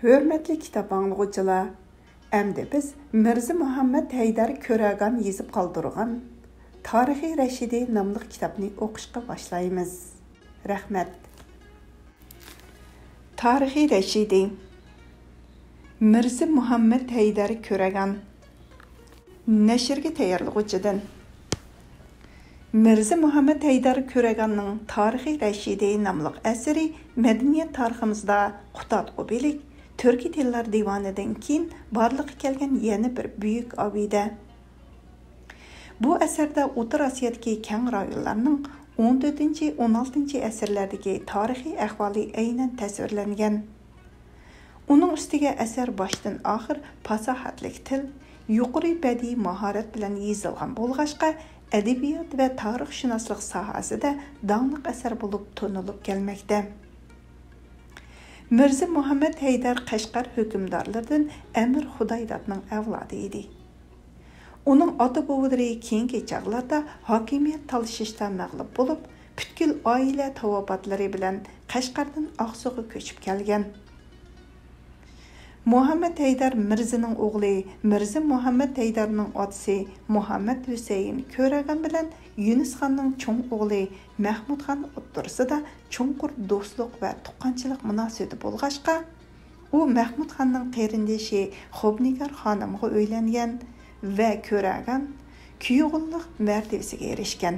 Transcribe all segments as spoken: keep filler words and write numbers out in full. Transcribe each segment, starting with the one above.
Hürmetli kitap anlıqçılar, əmdi biz Mirza Muhammad Haydar Köragan yezib qaldırğan Tarixi Rəşidi namlıq kitabını oqışqa başlayımız. Rəhmət. Tarixi Rəşidi Mirza Muhammad Haydar Köragan Nəşrga tayyorlag'uchidan Mirza Muhammad Haydar Köraganning Tarixi Rəşidi namlıq əsəri mədəniyyət tariximizdə qutatqu bilik Türkiy tillar divanidan keyin barliqqa kelgan yana bir buyuk abida. Bu əsərdə O'rta Osiyodagi keng rayonlarning o'n to'rtinchi o'n oltinchi asrlardagi tarixiy ahvoli aynan tasvirlangan. Uning ustiga asar boshdan oxir fasohatlik til, yuqori badiiy mahorat bilan yozilgan bo'lg'achqa adabiyot va tarixshunoslik sohasida donglik asar bo'lib tanilib kelmoqda. Mirza Muhammad Haydar Qashqar hukmdorlaridan Amir Xudoydodning avlodi edi. Uning ota-bobolari keyingi chog'larda hokimiyat talashishda mag'lub bo'lib, butkul oila tavobatlari bilan Qashqardan Oqsuga ko'chib kelgan. Muhammad Haydar Mirzaning o'g'li Mirza Muhammad Haydarning otasi Muhammad Husayn Köragan bilan Yunus xonning cho'ng o'g'li Mahmud xon o'rtasida cho'nqur do'stlik va tuqqanchilik munosabati bo'lg'achqa, u Mahmud xonning qarindoshi Xobnigar xonimga uylangan va Köragan kuyovlik martabasiga erishgan.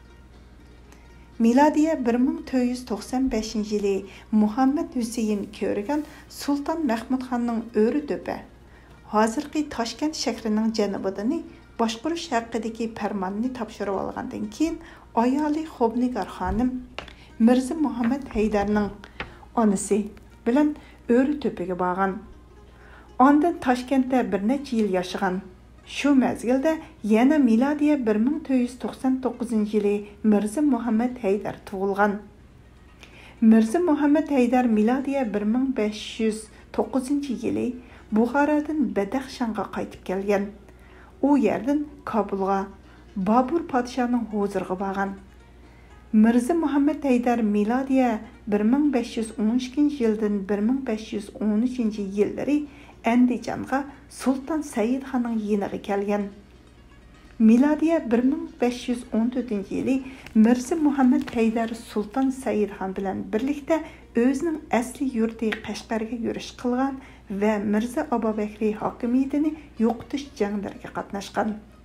Miladiya bir ming to'rt yuz to'qson beshinchi yili Muhammad Husayn Köragan Sultan Mahmud xonning o'ri to'pa, hozirgi Toshkent shahrining janubidani boshqarish haqidagi farmonni topshirib olgandan keyin ayoli Xobnigar xonim Mirza Muhammad Haydarning onasi bilan o'ri to'piga borgan. Ondan Toshkentda bir necha yil yashagan. Shu mezgilda yana miladiya bir ming to'rt yuz to'qson to'qqizinchi yili Mirza Muhammad Haydar tug'ilgan. Mirza Muhammad Haydar miladiya bir ming besh yuz to'qqizinchi yili Buxorodan Badaxshonga qaytib kelgan. U yerdan Kobulga, Babur podshoning huzuriga borgan. Mirza Muhammad Haydar miladiya bir ming besh yuz o'n ikkinchi yildan bir ming besh yuz o'n uchinchi yillari Andijonga Sultan Said xonning yeniga kelgan. Miladiya bir ming besh yuz o'n to'rtinchi yili Mirza Muhammad Haydar Sultan Said xon bilan birlikda o'zining asli yurti Qashqarga yurish qilgan va Mirza Abubakri hokimiyatini yo'qotish janglariga qatnashgan.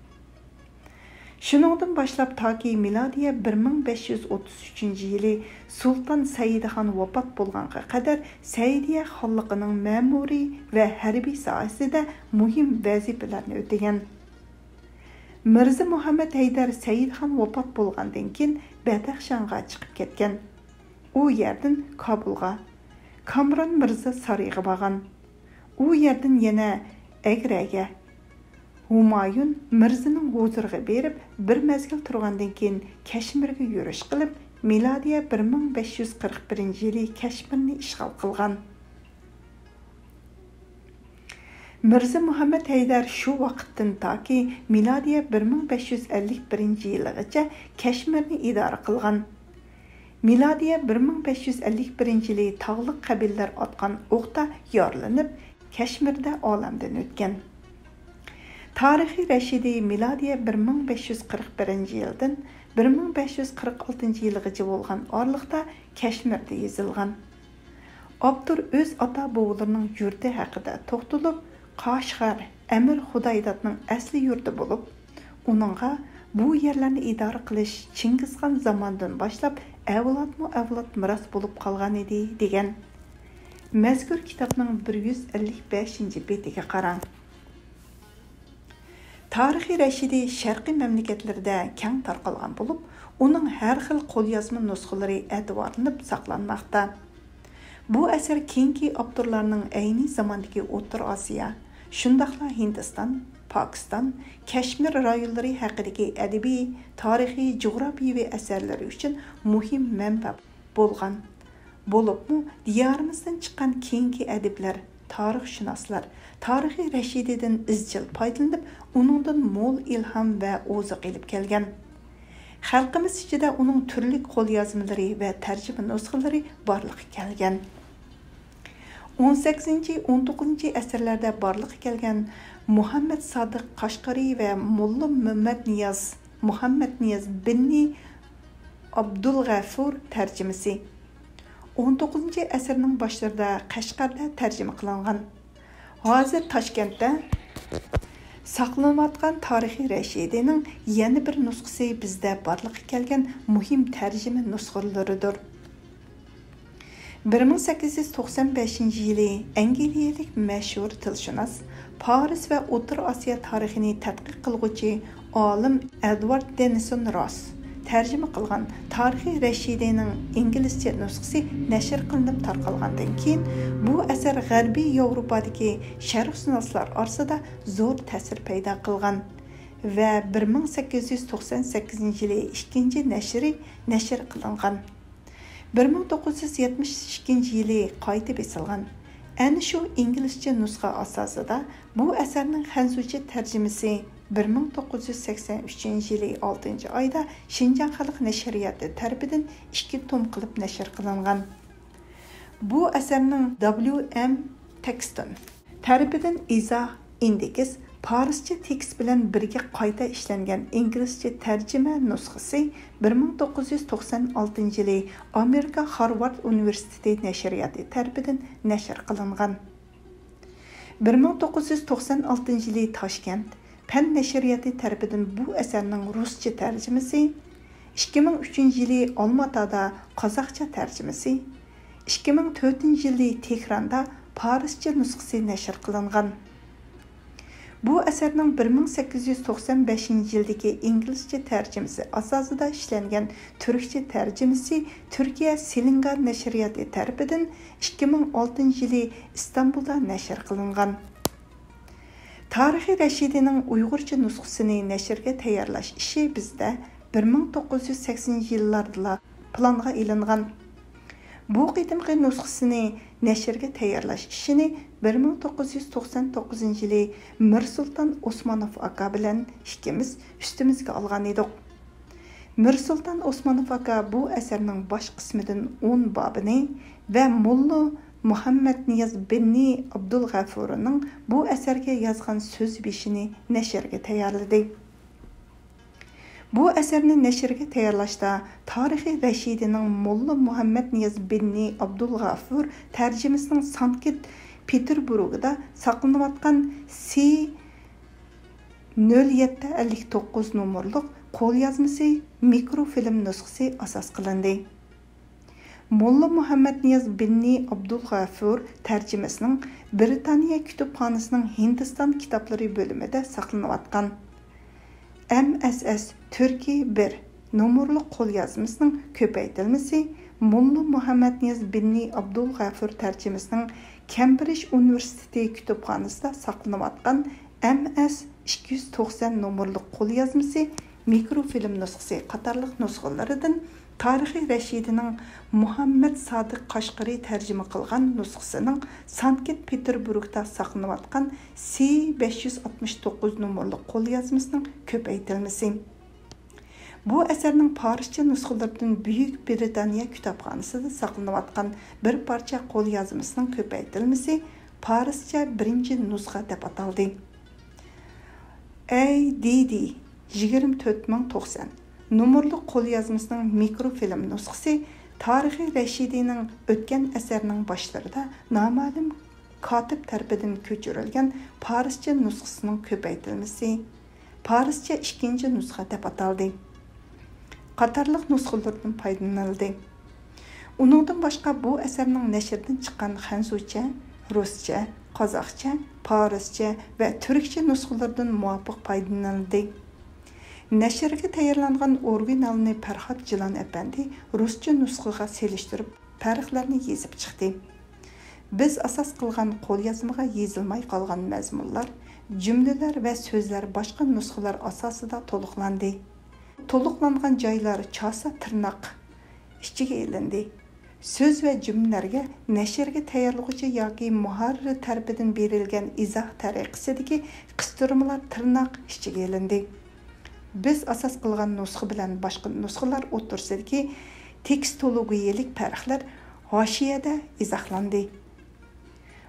Shuningdan boshlab toki miladiya bir ming besh yuz o'ttiz uchinchi yili Sultan Said xon vafot bo'lganga qadar Saidiya xonligining ma'muriy va harbiy sohasida muhim vazifalarni o'tagan. Mirza Muhammad Haydar Said xon vafot bo'lgandan keyin Badaxshonga chiqib ketgan. U yerdan Kobulga, Kamron Mirza Sarayga borgan. U yerdan yana Agraga, Humayun Mirzaning huzuriga berib, bir mezgil turgandan keyin Kashmirga yurish qilib, miladiya bir ming besh yuz qirq birinchi yili Kashmirni ishg'ol qilgan. Mirza Muhammad Haydar shu vaqtdan toki miladiya bir ming besh yuz ellik birinchi yilgacha Kashmirni idora qilgan. Miladiya bir ming besh yuz ellik birinchi yili tog'liq qabilalar otgan o'qda yorlanib, Kashmirda olamdan o'tgan. Tarixi Rəşidi miladiya bir ming besh yuz qirq birinchi yildan bir ming besh yuz qirq oltinchi yilgacha bo'lgan oraliqda Kashmirda yozilgan. Abdur o'z ota-bobolarining yurti haqida to'xtalib, Qashqar Amir Xudoydodning asli yurti bo'lib, uningga bu yerlarni idora qilish Chingizxon zamonidan boshlab avlodma-avlod miros bo'lib qolgan edi degan. Mazkur kitobning bir yuz ellik beshinchi betiga qarang. Tarixi Rəşidi sharqiy mamlakatlarda keng tarqalgan bo'lib, uning har xil qo'lyozma nusxalari advorlanib saqlanmoqda. Bu asar keyingi avtorlarning ayni zamondagi O'rta Osiyo, shundaqla Hindiston, Pokiston, Kashmir rayonlari haqidagi adabiy, tarixiy, jug'rofiyaviy asarlari uchun muhim manba bo'lgan. Bo'libmi, diyorimizdan chiqqan keyingi adiblar, tarixshunoslar Tarixi Rəşididən izchil foydalanib, uningdan mo'l ilhom va o'ziq olib kelgan. Xalqimiz ichida uning turli qo'lyozmalari va tarjima nusxalari borliqqa kelgan. o'n sakkizinchi o'n to'qqizinchi asrlarda barliqqa kelgan Muhammad Sodiq Qashqari va Mulla Muhammad Niyoz Muhammad Niyoz binni Abdulg'afur tarjimasi o'n to'qqizinchi asrning boshlarida Qashqarda tarjima qilingan. Hozir Toshkentda saqlanayotgan tarixiy Rashidining yana bir nusxasi bizda barliqqa kelgan muhim tarjima nusxalaridir. bir ming sakkiz yuz to'qson beshinchi yili Angliyalik mashhur tilshunos, Paris va O'rta Osiyo tarixini tadqiq qilguvchi olim Edward Denison Ross tarjima qilgan Tarixiy Rashidining inglizcha nusxasi nashr qilinib tarqalgandan keyin bu asar G'arbiy Yevropadagi sharqshunoslar orasida zo'r ta'sir paydo qilgan va bir ming sakkiz yuz to'qson sakkizinchi yili ikkinchi nashri nashr qilingan. bir ming to'qqiz yuz yetmish ikkinchi yili qayta besilgan. Ana shu inglizcha nusxa asosida bu asarning xanzucha tarjimasi bir ming to'qqiz yuz sakson uchinchi yili oltinchi oyda Shinjan xalq nashriyati tarafidan ikki tom qilib nashr qilingan. Bu asarning W M Texton tarafidan izoh indeks Parischa tekst bilan birga qayta ishlangan inglizcha tarjima nusxasi bir ming to'qqiz yuz to'qson oltinchi yili Amerika Harvard universiteti nashriyati tarafidan nashr qilingan. bir ming to'qqiz yuz to'qson oltinchi yili Toshkent Fan nashriyati tarafidan bu asarning ruscha tarjimasi, ikki ming uchinchi yili Olmaotada qozoqcha tarjimasi, ikki ming to'rtinchi yili Tehronda Parischa nusxasi nashr qilingan. Bu asarning bir ming sakkiz yuz to'qson beshinchi yildagi inglizcha tarjimasi asosida ishlangan turkcha tarjimasi Turkiya Silingar nashriyati tarafidan ikki ming oltinchi yili Istanbulda nashr qilingan. Tarixiy Rashidining Uyg'urcha nusxasini nashrga tayyorlash ishi bizda bir ming to'qqiz yuz saksoninchi yillarda planga ilingan. Bu qitimqi nusxasini nashrga tayyorlash ishini bir ming to'qqiz yuz to'qson to'qqizinchi yili Mirsulton Osmonov aka bilan ikkimiz ustimizga olgan edik. Mirsulton Osmonov aka bu asarning bosh qismidan o'n bobini va Mulla Muhammad Niyoz binni Abdulg'afurning bu asarga yozgan so'z beshini nashrga tayyorladi. Bu asarni nashrga tayyorlashda Tarixiy Rashidining Mulla Muhammad Niyoz binni Abdulg'afur tarjimasining Sankt Peterburgda saqlanayotgan C nol yetti ellik to'qqiz nomerlik qo'lyozmasi mikrofilm nusxasi asos qilindi. Mulla Muhammad Niyoz binni Abdulg'afur tarjimasining Britaniya kutubxonasining Hindiston kitoblari bo'limida saqlanayotgan M S S Turkiy bir nomerlik qo'lyozmasining ko'paytirilmasi Mulla Muhammad Niyoz binni Abdulg'afur tarjimasining Cambridge Universiteti kutubxonasida saqlanayotgan M S ikki yuz to'qson nomerlik qo'lyozmasi mikrofilm nusxasi qatorliq nusxalaridan Tarixiy Rashidining Muhammad Sodiq Qashqari tarjima qilgan nusxasining Sankt Peterburgda saqlanayotgan C besh yuz oltmish to'qqiz nomerlik qo'lyozmasining ko'paytirilmasi. Bu asarning Parischa nusxalaridan Buyuk Britaniya kutubxonasida saqlanayotgan bir parcha qo'lyozmasining ko'paytirilmasi Parischa birinchi nusxa deb ataldi. A D D yigirma to'rt ming to'qson nomerlik qo'lyozmasining mikrofilm nusxasi Tarixiy Rashidining o'tgan asarning boshlarida noma'lum kotib tarafidan ko'chirilgan Parischa nusxasining ko'paytirilmasi Parischa ikkinchi nusxa deb ataldi. Qatorliq nusxalardan foydalanildi. Uningdan boshqa bu asarning nashrdan chiqqan xanzucha, ruscha, qozoqcha, parischa va turkcha nusxalardan muvofiq foydalanildi. Nashrga tayyorlangan originalni Farhod Jilon apandi ruscha nusxaga selishtirib, farqlarni yezib chiqdi. Biz asos qilgan qo'lyozmaga yezilmay qolgan mazmunlar, jumlalar va so'zlar boshqa nusxalar asosida to'liqlandi. To'liqlangan joylar chosa tirnoq ichiga ilindi. Söz va jumlalarga nashrga tayyorlovchi yoki muharrir tarafidan berilgan izoh tariqasidagi qistirmalar tirnoq ichiga ilindi. Biz asos qilgan nusxa bilan boshqa nusxalar o'rtasidagi tekstologiyalik farqlar hoshiyada izohlandi.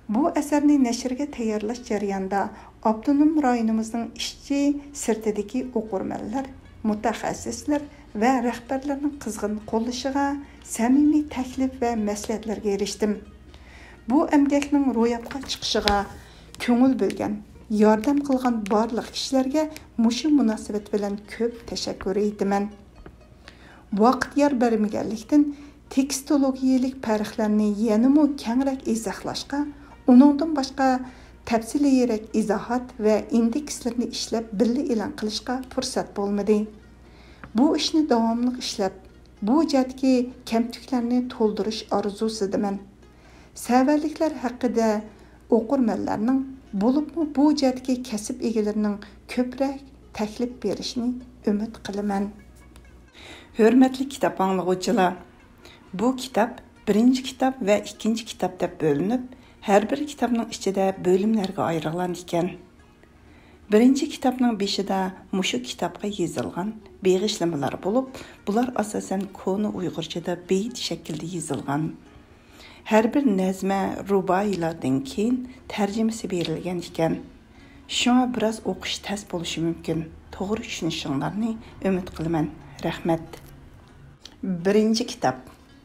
Bu əsərni nəşrə tayyorlash jarayonida avtonom rayonimizning ishchi sirtidagi o'qirmanlar, mutaxassislar va rahbarlarning qizg'in qo'llashiga, samimiy taklif va maslahatlarga erishdim. Bu əmgəkning ro'yobga chiqishiga ko'ngil bo'lgan, yordam qilgan barliq kishilarga mushu munosabat bilan ko'p tashakkur etaman. Vaqt yor bermaganlikdan tekstologiyalik farqlarni yanada kengroq izohlashga, uningdan boshqa tafsiliyroq izohat va indekslarni ishlab birga e'lon qilishga fursat bo'lmadi. Bu ishni davomli ishlab, bu jihatdagi kamtuklarni to'ldirish orzusidaman. Savarliklar haqida o'qirmanlarning, bo'libmi bu jihatdagi kasb egalarining ko'proq taklif berishini umid qilaman. Hurmatli kitob anglag'uvchilar, bu kitob birinchi kitob va ikkinchi kitob deb bo'linib, har bir kitobning ichida bo'limlarga ayrilgan ekan. Birinchi kitobning beshida mushu kitobga yozilgan beg'ishlamalar bo'lib, bular asosan koni Uyg'urchada beyt shaklida yozilgan. Har bir nazma ruboiylardan keyin tarjimasi berilgan ekan. Shunga biroz o'qish tas bo'lishi mumkin. To'g'ri tushunishinglarni umid qilaman. Rahmat. Birinchi kitob.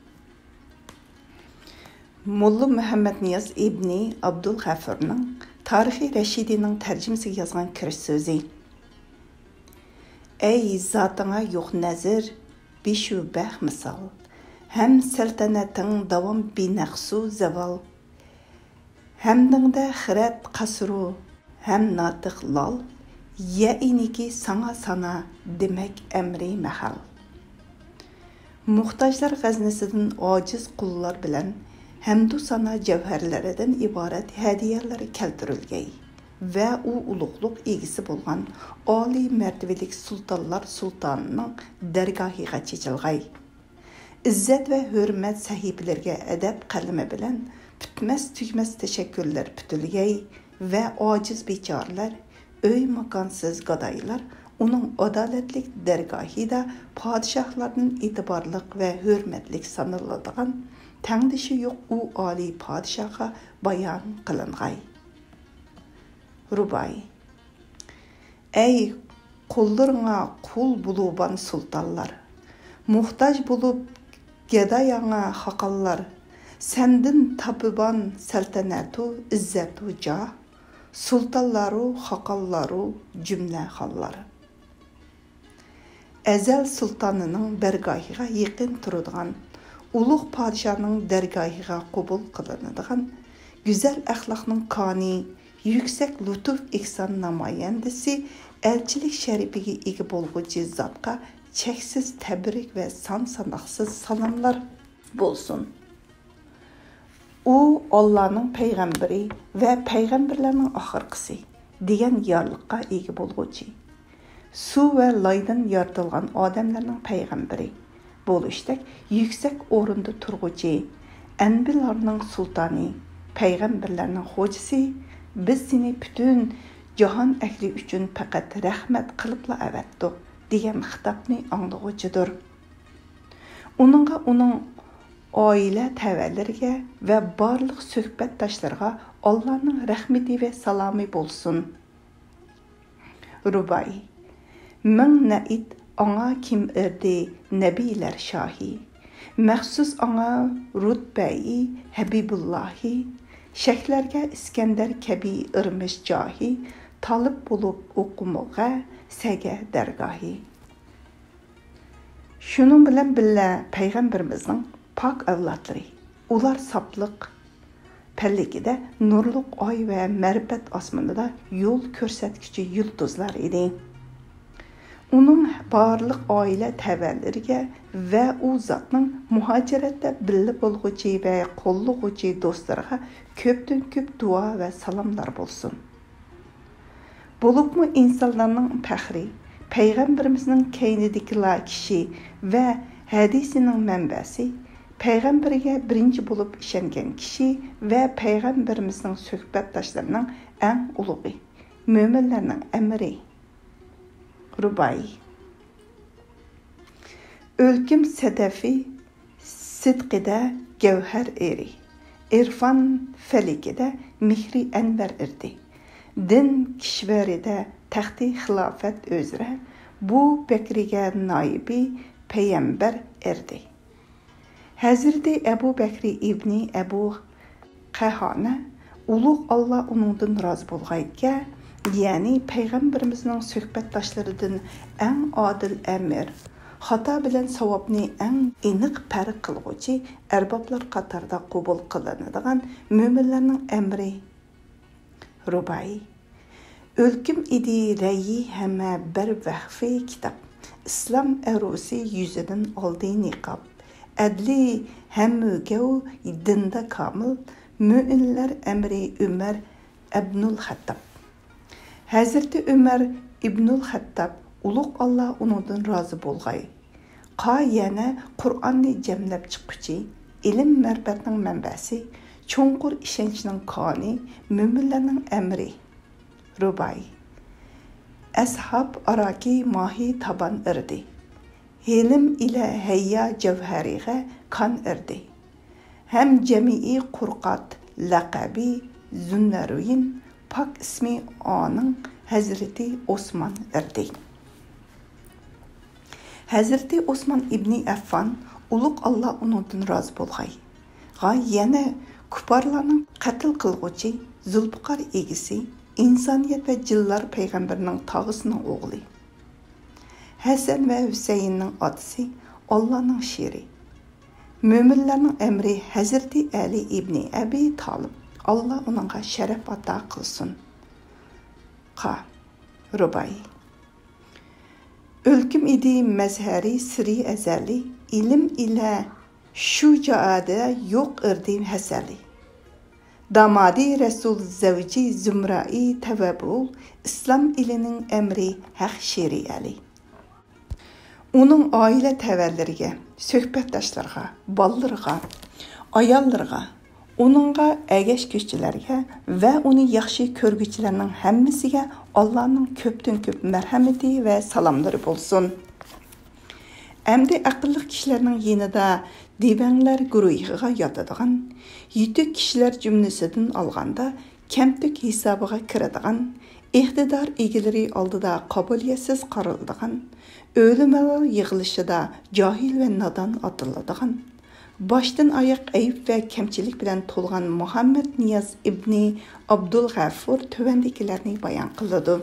Molla Muhammad Niyoz ibn Abdul G'afurning Tarixi Rashidining tarjimasiga yozgan kirish so'zi. Ey zotinga yo'q nazir, beshubah misol. Hem saltanating davom binaqsu zaval. Hamdingda xirat qasru, hem natiq lol. Ya iniki sana sana demek emri mahal. Muhtajlar g'aznisidan ojiz qullar bilan hamdu sana javharlaridan iborat hadiyalar keltirilgay va u ulug'luq egisi bo'lgan oliy martabalik sultonlar sultonining dargohiga chechilgay. İzzet ve hürmet sahiplerine edep kalemi bilen bütmez tükmez teşekkürler pütülgey ve aciz biçarlar, öy makansız gadaylar onun adaletlik dergahida padişahlarının itibarlık ve hürmetlik sanıldığın tengdişi yok u ali padişaha bayan kılıngay. Rubay. Ey kullarına kul buluban sultanlar, muhtaç bulup gedayana haqallar, sendin tapıban saltanatu, izzatu jah, sultanlaru, haqallaru, cümle hallar. Ezel sultanının bergahiga yakın turadigan, ulug' padişahının dergahiga qabul qilinadigan, güzel axloqning koni, yüksek lütuf ihson namoyandasi, elchilik sharifiga ega bo'lguvchi zotga cheksiz tabrik ve san sanoqsiz salomlar bo'lsin. U Allah'ın peygamberi ve peygamberlerinin ahirqisi degan yorliqqa ega bo'lguvchi. Su ve laydan yaratılgan odamlarning peygamberi bo'lishdak yüksek o'rinda turg'uvchi, anbiyalarning sultoni, peygamberlarning xo'jasi, biz seni bütün jahon ahli uchun faqat rahmat qilibla avatdik degan xitobni anglag'uvchidir. Uningga uning oila tavallariga ve barliq suhbatdoshlarga Allohning rahmati ve salomi bo'lsin. Rubay. Ming nait anga kim erdi nabiler shahi. Maxsus anga rutbai Habibullahi. Sheklarga İskender kabi irmish johi. Talib bo'lib o'qimoqqa saga dargohi. Şunun bilan billa peygamberimizning pak avlodlari, ular sapliq palligida nurluq oy va ma'rifat osmonida yo'l ko'rsatuvchi yulduzlar edi. Uning barliq oila tavallariga va u zotning muhojiratda billa bo'lg'uchi va qo'llag'uchi do'stlarga ko'pdan ko'p duo va salomlar bo'lsin. Bo'libmi insonlarning faxri, peygamberimizning keynidikilar kishi va hadisining manbasi, peygamberga birinchi bo'lib ishongan kishi va peygamberimizning suhbatdoshlarining eng ulug'i, mo'minlarning amiri. Rubay. Ölküm sedefi sidqida gevher eri. İrfan felikide Mihri Enver irdi. Din kişveride taxti xilafet özre bu Bekri'ge naibi peygamber erdi. Hazreti Ebu Bekri İbni Ebu Qahane Uluq Allah onundan razı bolğayga, yani peygamberimizin söhbetdaşlarıdan en adil emir, hata bilen savabni en eniq farq qilguvchi erboblar qatorida qabul qilinadigan mo'minlarning emri. Rubai Ölküm idi reyi heme bir vahfi kitap. İslam erusi yüzüden aldı niqab. Adli hem mügev dinde kamil. Müminler emri Ömer İbnül Hattab. Hazreti Ömer İbnül Hattab Uluq Allah onundan razı bolğay. Qa yana Qur'onni jamlab chiqquchi, ilm ma'rifatning manbasi, cho'nqur ishonchning koni, müminlarning emri. Rubai Ashab araki mahi taban irdi. Hilim ile heyya cevheriğe kan irdi. Hem cemii Qurqat laqabi Zunnaruyin pak ismi onun Hazreti Osman irdi. Hazreti Osman İbni Affan Uluq Allah onundan razı bolğay. Qa yana kuparlarning qatl qilguvchi Zulfiqar egisi İnsaniyet ve Cillar Peygamberinin tağısının oğlu. Hasan ve Hüseyin'in adısı Allah'ın şiiri. Müminlerin emri Hazreti Ali İbni Abi Talib. Allah onunla şeref ata kılsın. Qa. Rubai Ölküm idi mezheri siri ezeli. İlim ile şucaade yok irdi hasali. Damadi Resul Zevci Zümrai Tevabul İslam ilinin emri haq şeriyeli. Onun aile təvəllərinə, söhbətdaşlarına, ballarına, ayallarına, onunğa əgəş güççilərə və onu yaxşı körgüçilərinin həmmisiga Allah'ın köpdən köp mərhəməti və salamları bolsun. Әмді ақыллық кішілерінің енida Divanlar guruhiga yotadigan, yutuk kishilar jumlasidan olganda kamtuk hisobiga kiradigan, iqtidor egalari oldida qobiliyatsiz qaraladigan, o'limalar yig'ilishida johil va nodon otiladigan, boshdan oyoq ayb va kamchilik bilan to'lgan Muhammad Niyaz ibni Abdul G'affur tuvandikilarni bayon qiladi.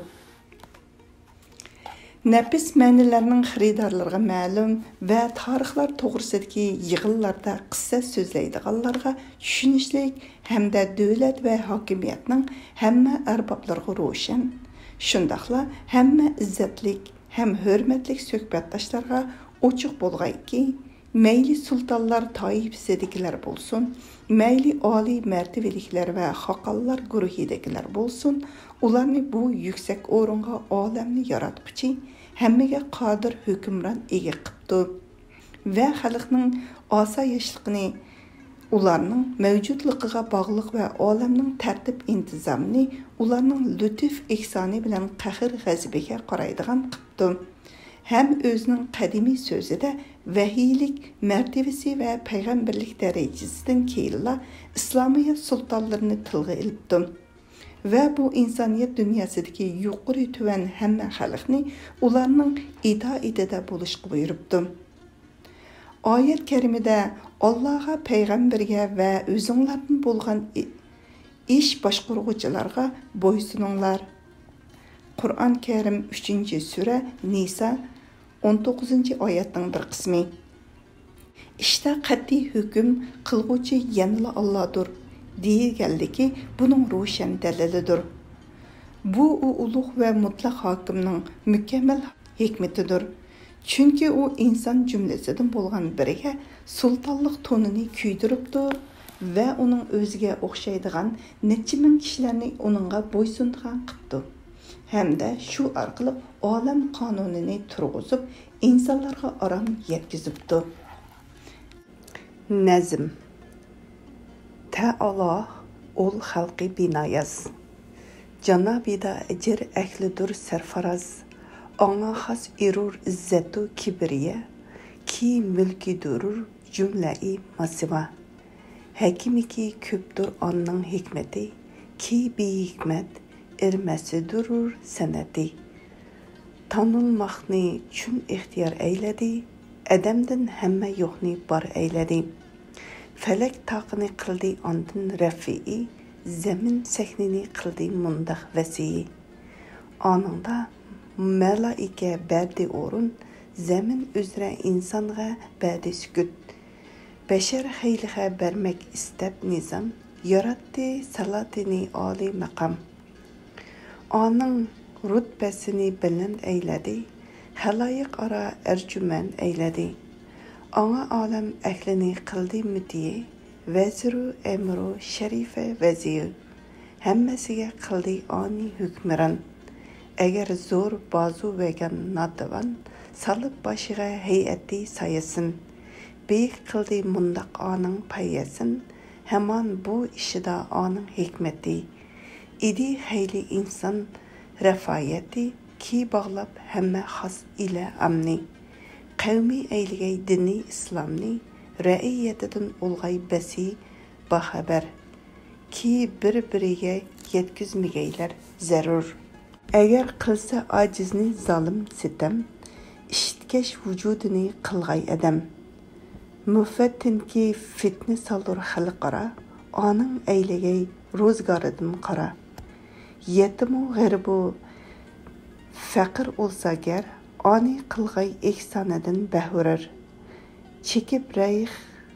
Nəfis mənilərinin xiridarlarına məlum və tarixlər toğrusidagi yığınlarda qissa sözləydiganlarga tushunishlik hamda davlat və hakimiyyətning hamma arboblarga ro'shan, shundaqla hamma izzatlik ham hurmatlik suhbatdoshlarga ochiq bo'lg'ayki, mayli sultonlar toifasidagilar bo'lsin, mayli oliy martabaliklar va xoqonlar guruhidagilar bo'lsin, ularni bu yuksak o'ringa olamni yaratquchi hammaga qodir hukmron ega qildi va xalqning osoyishligini ularning mavjudligiga bog'liq va olamning tartib intizomini ularning lutf ihsoni bilan qahr g'azabiga qaraydigan qildi. Hem özünün qadimiy so'zida vahiylik martabasi va payg'ambarlik darajasidan keyinla İslamiyet sultonlarini tilga ilibdi. Ve bu insoniyat dunyosidagi yuqori tuvan hamma xalqni ularning itoatida bo'lishga buyuribdi. Oyat karimida Allohga, payg'ambarga va o'zinglardan bo'lgan ish boshqaruvchilarga bo'ysuninglar. Qur'on Karim uchinchi sura Nisa o'n to'qqizinchi oyatning bir qismi. İşte qat'iy hukm qilguvchi yanıla Allah'dır deyilgəldiki, bunun roşan dəlilidir. Bu o uluq və mutlaq hakimnin mükemmel hikmetidir. Çünkü o insan cümlesinden bolğan biriga sultanlıq tonunu küydürübdür və onun özgə oxşaydigan neçə min kişilərini onunğa boysundigan qıpdı. Hem de şu arqılıq olam qanunini turg'izib, insonlarga aram yetkizibdi. Nazm Ta'ala ol xalqi binayaz. Canabida ecir əhlidur serfaraz. Ona xas irur izzatu kibriye. Ki mülki durur cümle-i masiva. Həkimiki köpdür anның hikmeti, ki bi hikmet irməsi durur sənəti. Tanılmaqni çün ixtiyar eylədi, ədəmdən həmmə yoxni bar eylədi. Fələk taqını qıldı andın rəfi'i, zəmin səknini qıldı mundaq vəsiyi. Anında mələikə bərdi orun, zəmin üzrə insanğa bərdi sükut. Bəşər xeyliğə bərmək istəb nizam, yarattı salatini ali məqam. Anın rütbəsini bilən eylədi, xəlayiq ara ərcümən eylədi. Ana aləm əhlini qıldı mütiyi, vəziru əmru şərifə vəziyi. Həmməsiyə qıldı ani hükmüran. Əgər zor bazu vəgən nadavan, salıb başığa heyəti sayısın. Beyik qıldı mundaq anın payasın, həman bu işida anın hikmeti. İdi xeyli insan rəfayəti, ki bağlab həmmə xas ilə amni. Qavmi eyligəy dini İslamni, rəiyyətidin olğay bəsi baxəbər. Ki bir-birigə yetküzmigəylər zərur. Əgər qılsa acizni zalim sitem, işitkeş vücudini qılğay ədəm. Müfəttin ki fitni salur xalqara, anın eylegey rozgarıdın qara. Yetimu g'aribu faqir olsa gər, ani qılğay ihsanıdın bəhurar. Çekib rəyix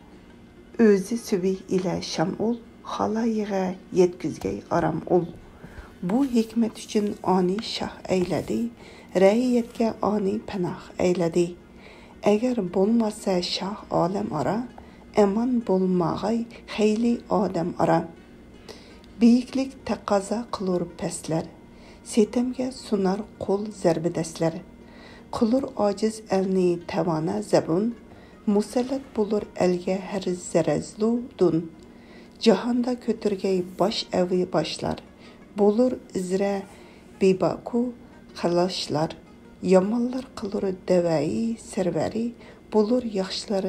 özü sübi ilə şam ol, xalayiğə yetküzgey aram ol. Bu hikmet üçün ani şah eylədi, rəiyyətə ani pənah eylədi. Əgər bolmasa şah aləm ara, əman bolmağay xeyli adam ara. Beyiklik təqaza qılır pəslər, setemgə sunar qol zərbidəslər. Qılır aciz əlni təvana zəbun, musəllat bulur əlgə hər zərəzlu dun. Cahanda kötürgey baş əvi başlar, bulur izrə bibaku xalaşlar. Yamanlar qılır dəvəyi sərvəri, bulur yaxşıları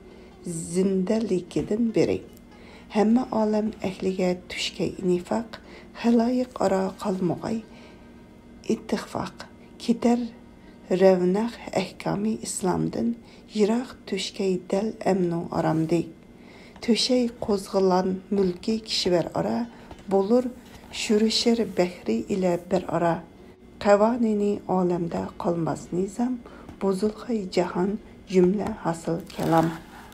zindəlikidin beri. Həmmə aləm əhligə tüşkəy nifaq, xəlayiq ara qalmağay ittifaq. Kitər rəvnaq əhkami İslamdın, yıraq tüşkəy dəl əmnu aramdi. Töşəy qozğılan mülki kişiver ara, bulur şürüşür bəhri ilə bir ara. Qavanini aləmdə qalmaz nizam, bozulğay cahan cümlə hasıl kəlam.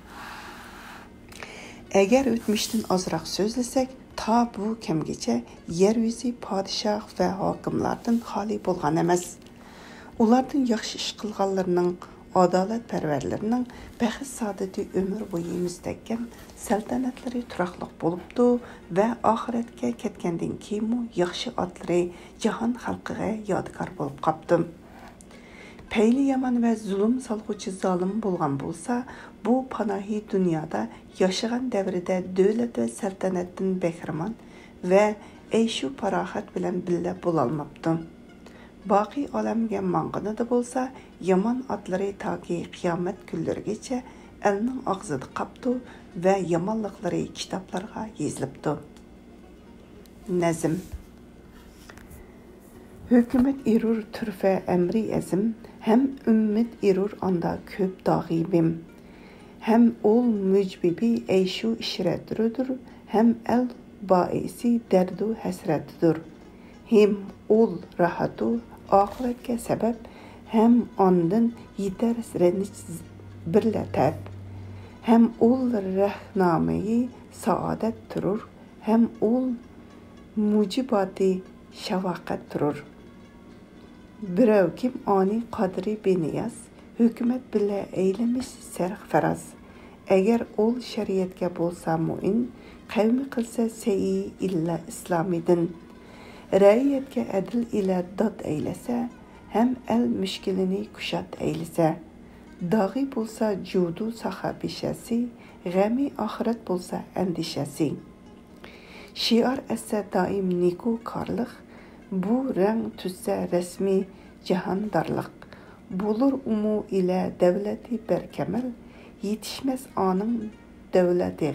Əgər ötmüşdən azraq sözləsək, ta bu kəmgəcə yeryüzü padişah və hakimlardan xali bolğan emas. Ulardan yaxşı iş qılğanlarının, adalet pərvərlərinin bəxis saadəti ömür boyu müstəkkəm səltənətləri turaqlıq bolubdu və axirətə ketkəndən keyin yaxşı adları cahan xalqığa yadgar bolub qapdı. Peyli yaman və zulüm salğıcı zalim bolğan bolsa, bu panahi dünyada yaşayan dəvrdə dövlət və səltənətdən bəhrəman və eyşu paraxat bilən billə bolalmapdı. Baqi aləmgə manğını da bolsa, yaman adları ta ki qiyamət günlərgəcə əlinin ağzıda qapdı və yamanlıqları kitaplarga yazılıbdı. Nəzim. Hükümet erur türfə əmri əzim, həm ümmid erur anda köp dağibim. Həm ol mücbibi eyşu işrədirudur, həm əl baisi dərdu həsrədidur. Hem ol rahatu ahiretke sebep, hem andın yeter reniç birle təb. Hem ol rəhnameyi saadet durur, hem ol mucibati şəvaqət durur. Birəv kim ani qadri beniyaz, hükümet bile eylemiş sərq fəraz. Əgər ol şəriyyətke bolsa muin, qavmi qılsa seyi illa İslamidin. Rəiyyətə ədil ilə dad eyləsə, həm əl müşkilini kuşat eyləsə. Dağı bolsa cudu saxa bişəsi, qəmi axirət bolsa əndişəsi. Şiar əsə daim niku karlıq, bu rəng tüzsə rəsmi cahandarlıq. Bulur umu ilə dəvləti bərkəməl, yetişməz anın dövlətiğə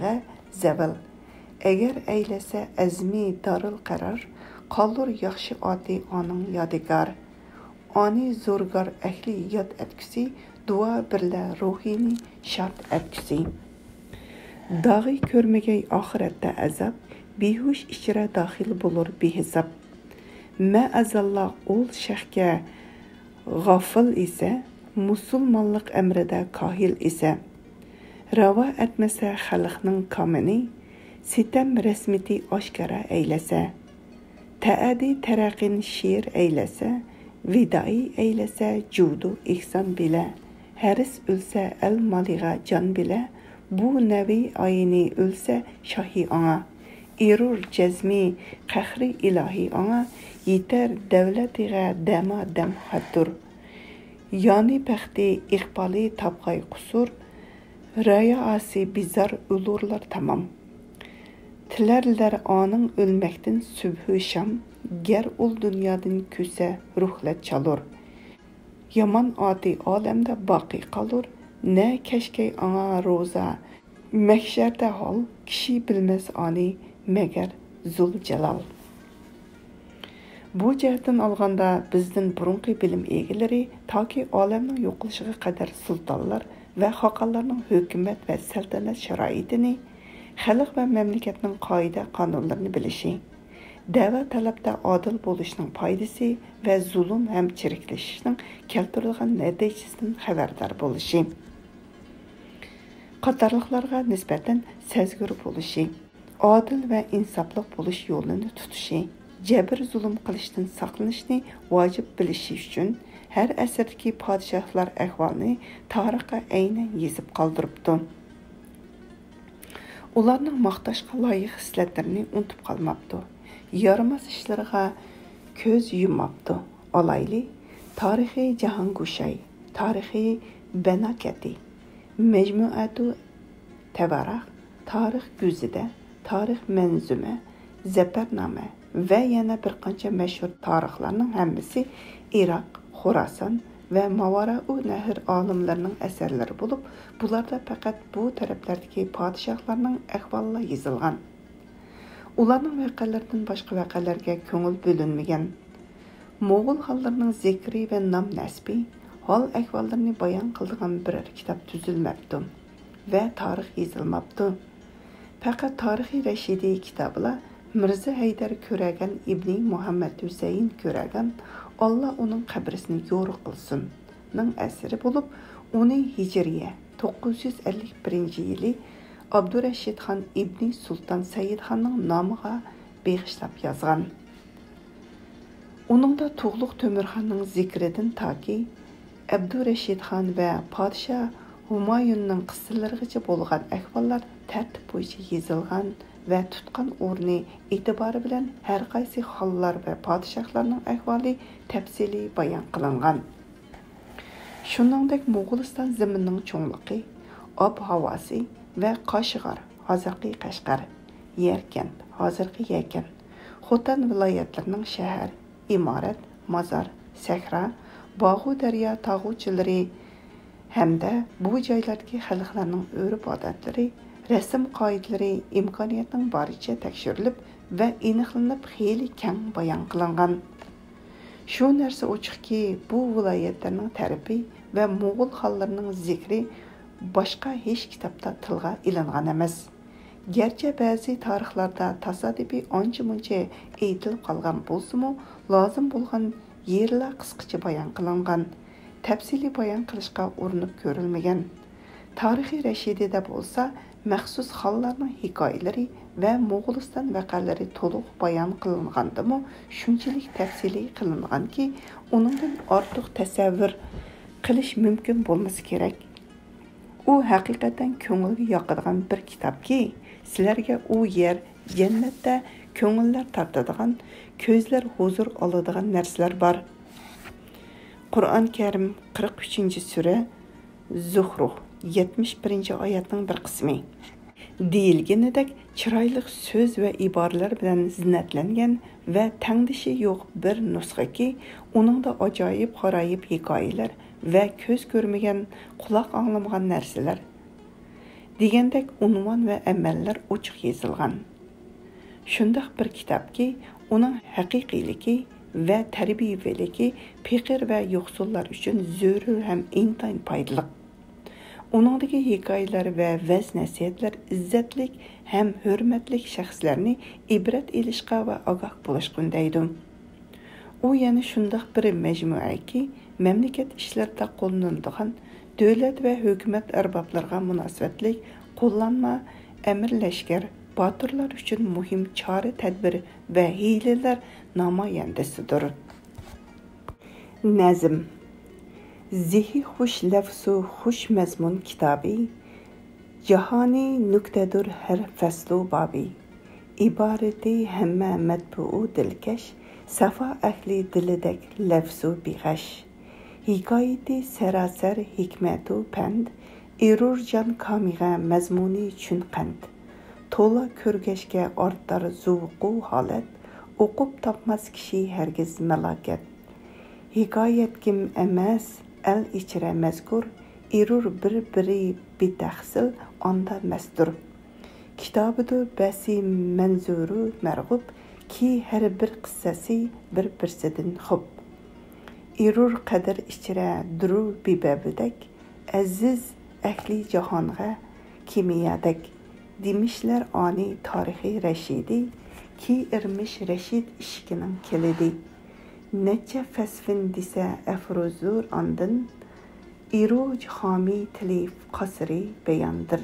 Zəvil. Əgər əyləsə əzmi darıl qərar, qalır yaxşı ati onun yadigar. Ani zorgar əhli yad ətküsü, dua birlə ruhini şart ətküsü. Dağı körməgəy ahirətdə əzab, bihuş içirə daxil bulur bihesab. Məəzallah ol şəxkə ғafil isə, musulmanlıq əmrədə kahil isə. Rava etməsə xalqның kamini, sitem resmiti aşkara eyləsə. Təədi tərəqin şiir eyləsə, vidai eyləsə cudu ihsan bilə. Həris ölsə əl maliğa can bilə, bu nəvi ayini ölsə şahi ana. İrur cəzmi qəxri ilahi ana, yetər dəvlətiğə dəma dəm haddur. Yani bəxti iqbali tabğay qusur, raya asi bizar ölurlar tamam. Tilərlər anın ölməkdən sübhü şam, gər ol dünyadan küsə ruhlet çalır. Yaman adi aləmdə baqi qalır, nə kəşkəy ana roza, məhşərdə hal, kişi bilməz ani, məgər zul cəlal. Bu cəhətdən alğanda bizdən burunqi bilim egiləri ta ki aləmnin yoxuluşuğa qədər sultanlar və xaqanlarının hökumət və səltənət şəraitini, xalq və məmləkətinin qayda qanunlarını bilişi, dəvə tələbdə adil boluşunun paydası və zulüm həm çirikləşişinin keltirilgan nəticəsindən xəbərdar boluşu, qatarlıqlarga nisbətən səzgür boluşu, adil və insaflıq boluş yolunu tutuşu, cəbir zulüm qilishdən saqlanışni vacib bilishi üçün hər əsrdəki padişahlar əhvalını tarixə əynən yezib qaldırıbdı. Ularning maqtashqa loyiq hislatlarini unutib qalmabdı. Yaramaz ishlarga ko'z yummabdı. Olayli, tarixiy jahon go'shay, tarixiy banakati, mejmuatu tavaraq, tarix güzide, tarix manzuma, zafarnoma və yana bir qancha məşhur tarixlarning hammasi Iroq, Xorasan və Mavara'u Nəhir alimlərinin əsərləri olub, bularda faqat bu tərəflərdəki padişahlarının əhvalları yazılған. Ularning vəqələrindən başqa vəqələrə köngül bölünməyən. Moğol xalqlarının zikri və nam nəsbi, hal əhvallarını bayan qıldıqan birər kitab düzülməbdi və tarix yazılmabdı. Faqat Tarixi Rəşidi kitabıla Mirza Haydar Körəgan İbni Muhammed Hüseyin Körəgan Allah onun qəbrisini yoruq qılsın ның əsəri olub, onu Hicriyə to'qqiz yuz ellik birinci yili Abdurəşid xan İbni Sultan Said xanның namıға bağışlab yazған. Onunda Tuğluq Tömürxanның zikridən ta ki Abdurəşid xan və Padişah Humayunның qıssalarıca bolğan əhvallar tərtib boyunca yazılған və tutqan o'rni etibarı bilan hər qaysi xallar və padişahlarning ahvoli təfsili bayon qilingan. Shuningdek, Mo'g'uliston ziminining cho'ngligi, ob-havosi və Qashg'ar, hozirgi Qashqar, Yarkand, hozirgi Yakan, Xotan viloyatlarining shahar, imorat, mozor, sahra, bog'u daryo tog'uvchilari hamda bu joylardagi xalqlarning urf-odatlari, rasm qoidalari imkoniyatning boricha tekshirilib və aniqlanib xeyli keng bayon qilingan. Shu narsa ochiqki, bu viloyatlarning tarifi və Mo'g'ul xalqlarining zikri boshqa hech kitobda tilga ilingan emas. Gerçi ba'zi tarixlarda tasodifiy ancha-muncha aytilib qolgan bo'lsa-mu, lozim bo'lgan yerlar qisqacha bayon qilingan, tafsili bayon qilishga urinib ko'rilmagan. Tarixi Rashidida bo'lsa, məxsus xalqlarning hikoyalari və Mo'g'uliston vaqalari to'liq bayon qilingandimi, shunchalik tafsili qilingan ki, uningdan ortiq tasavvur qilish mumkin bo'lmasa kerak. U haqiqatan ko'ngilga yoqadigan bir kitobki, sizlarga u yer jannatda ko'ngillar tortadigan, ko'zlar huzur oladigan narsalar bor. Qur'oni Karim qirq uchinchi sura Zuhruf yetmiş birinci oyatning bir qismi. Deyilganidek, chiroyli so'z va iboralar bilan zinatlangan va tangdishi yo'q bir nusxaki, uningda ajoyib g'aroyib hikoyalar va ko'z ko'rmagan, quloq anglamagan narsalar, degandek unvon va amallar ochiq yozilgan. Shundaq bir kitobki, uning haqiqiyligi va tarbiyaviligi faqir va yo'qsullar uchun zarur ham intayin foydali. Uningdagi hikoyalar va vaz-nasihatlar izzatlik ham hurmatlik shaxslarni ibrat elishga va ogoh bo'lishga undaydi. U yana shundaq bir majmuaki, mamlakat ishlarida qo'llaniladigan davlat va hukumat arboblarga munosabatlik qo'llanma, amir lashkar, botirlar uchun muhim chora tadbir va hiylalar namoyandasidir. Nazm Zihi xush lafzu xush mazmun kitabi, jahani nuktadur her faslu babi, ibarati hamma matbu'u dilkash, safa ahli dilidek lafzu bighash, hikayeti sarasar hikmetu pand, irurjan kamiga mazmuni chunqand, tola körgeşke ortar zuvuqu halet, o'qib topmas kishi hergiz malakat. Hikayet kim emas, el içire mezkur, irur bir-biri bitahsil anda mestur. Kitabıdır besi menzuru mergub ki her bir kıssası bir-birsidin xub. Irur kadir içire duru bibebidek, aziz ehli cahanğa kimiyadek. Demişler ani tarihi reşidi ki irmiş reşid işkinin kilidi. Neçe fesfin dise efruzur andın, iruj hami telif kasri beyandır.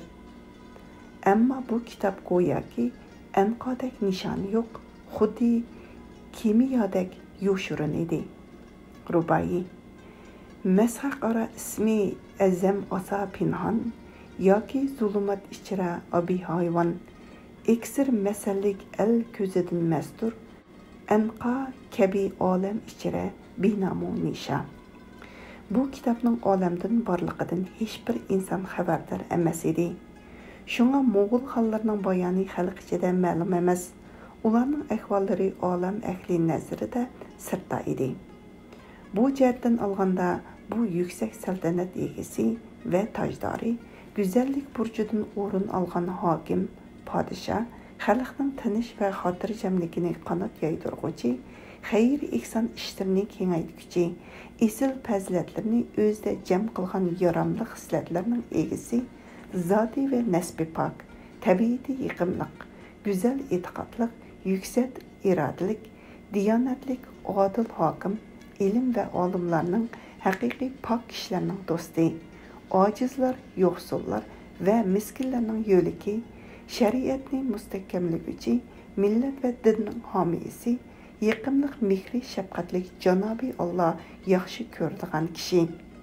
Ama bu kitap goya ki enkadek nişanı yok, xudi kimiyadek yoşurun idi. Rubayi Meshaq ara ismi ezem asa pinhan, ya ki zulümat içire abi hayvan, iksir mesellik el közedin mestur, enqa kabi alem içire binamu nişa. Bu kitapның alemden barlıqıdan hiçbir insan xabardar emas idi. Şuna Moğol xallarının bayani xalq içide ma'lum emas. Ularning ahvollari olam ahli nazarida sirtda idi. Bu jihatdan olganda bu yuksak saltanat egasi va tojdori, go'zallik burchidan o'rin olgan hokim, podshoh, xalqning tinch va xotirjamligini qanot yaydirg'uvchi, xayr ihson ishlarini kengaytguchi, esil fazilatlarni o'zida jam qilgan yaramli xislatlarning egasi, zoti va nasbi pok, tabiati yiqimliq, go'zal e'tiqodliq, yuksak irodalik, diyonatlik, odil hokim, ilm va olimlarning haqiqiy pok kishilarning do'sti, ojizlar, yo'qsullar va miskinlarning yo'liki, shariatni mustahkamlovchi, millat va dinning homiysi, yiqimliq mehri shafqatlik janobi Alloh yaxshi ko'radigan kishi.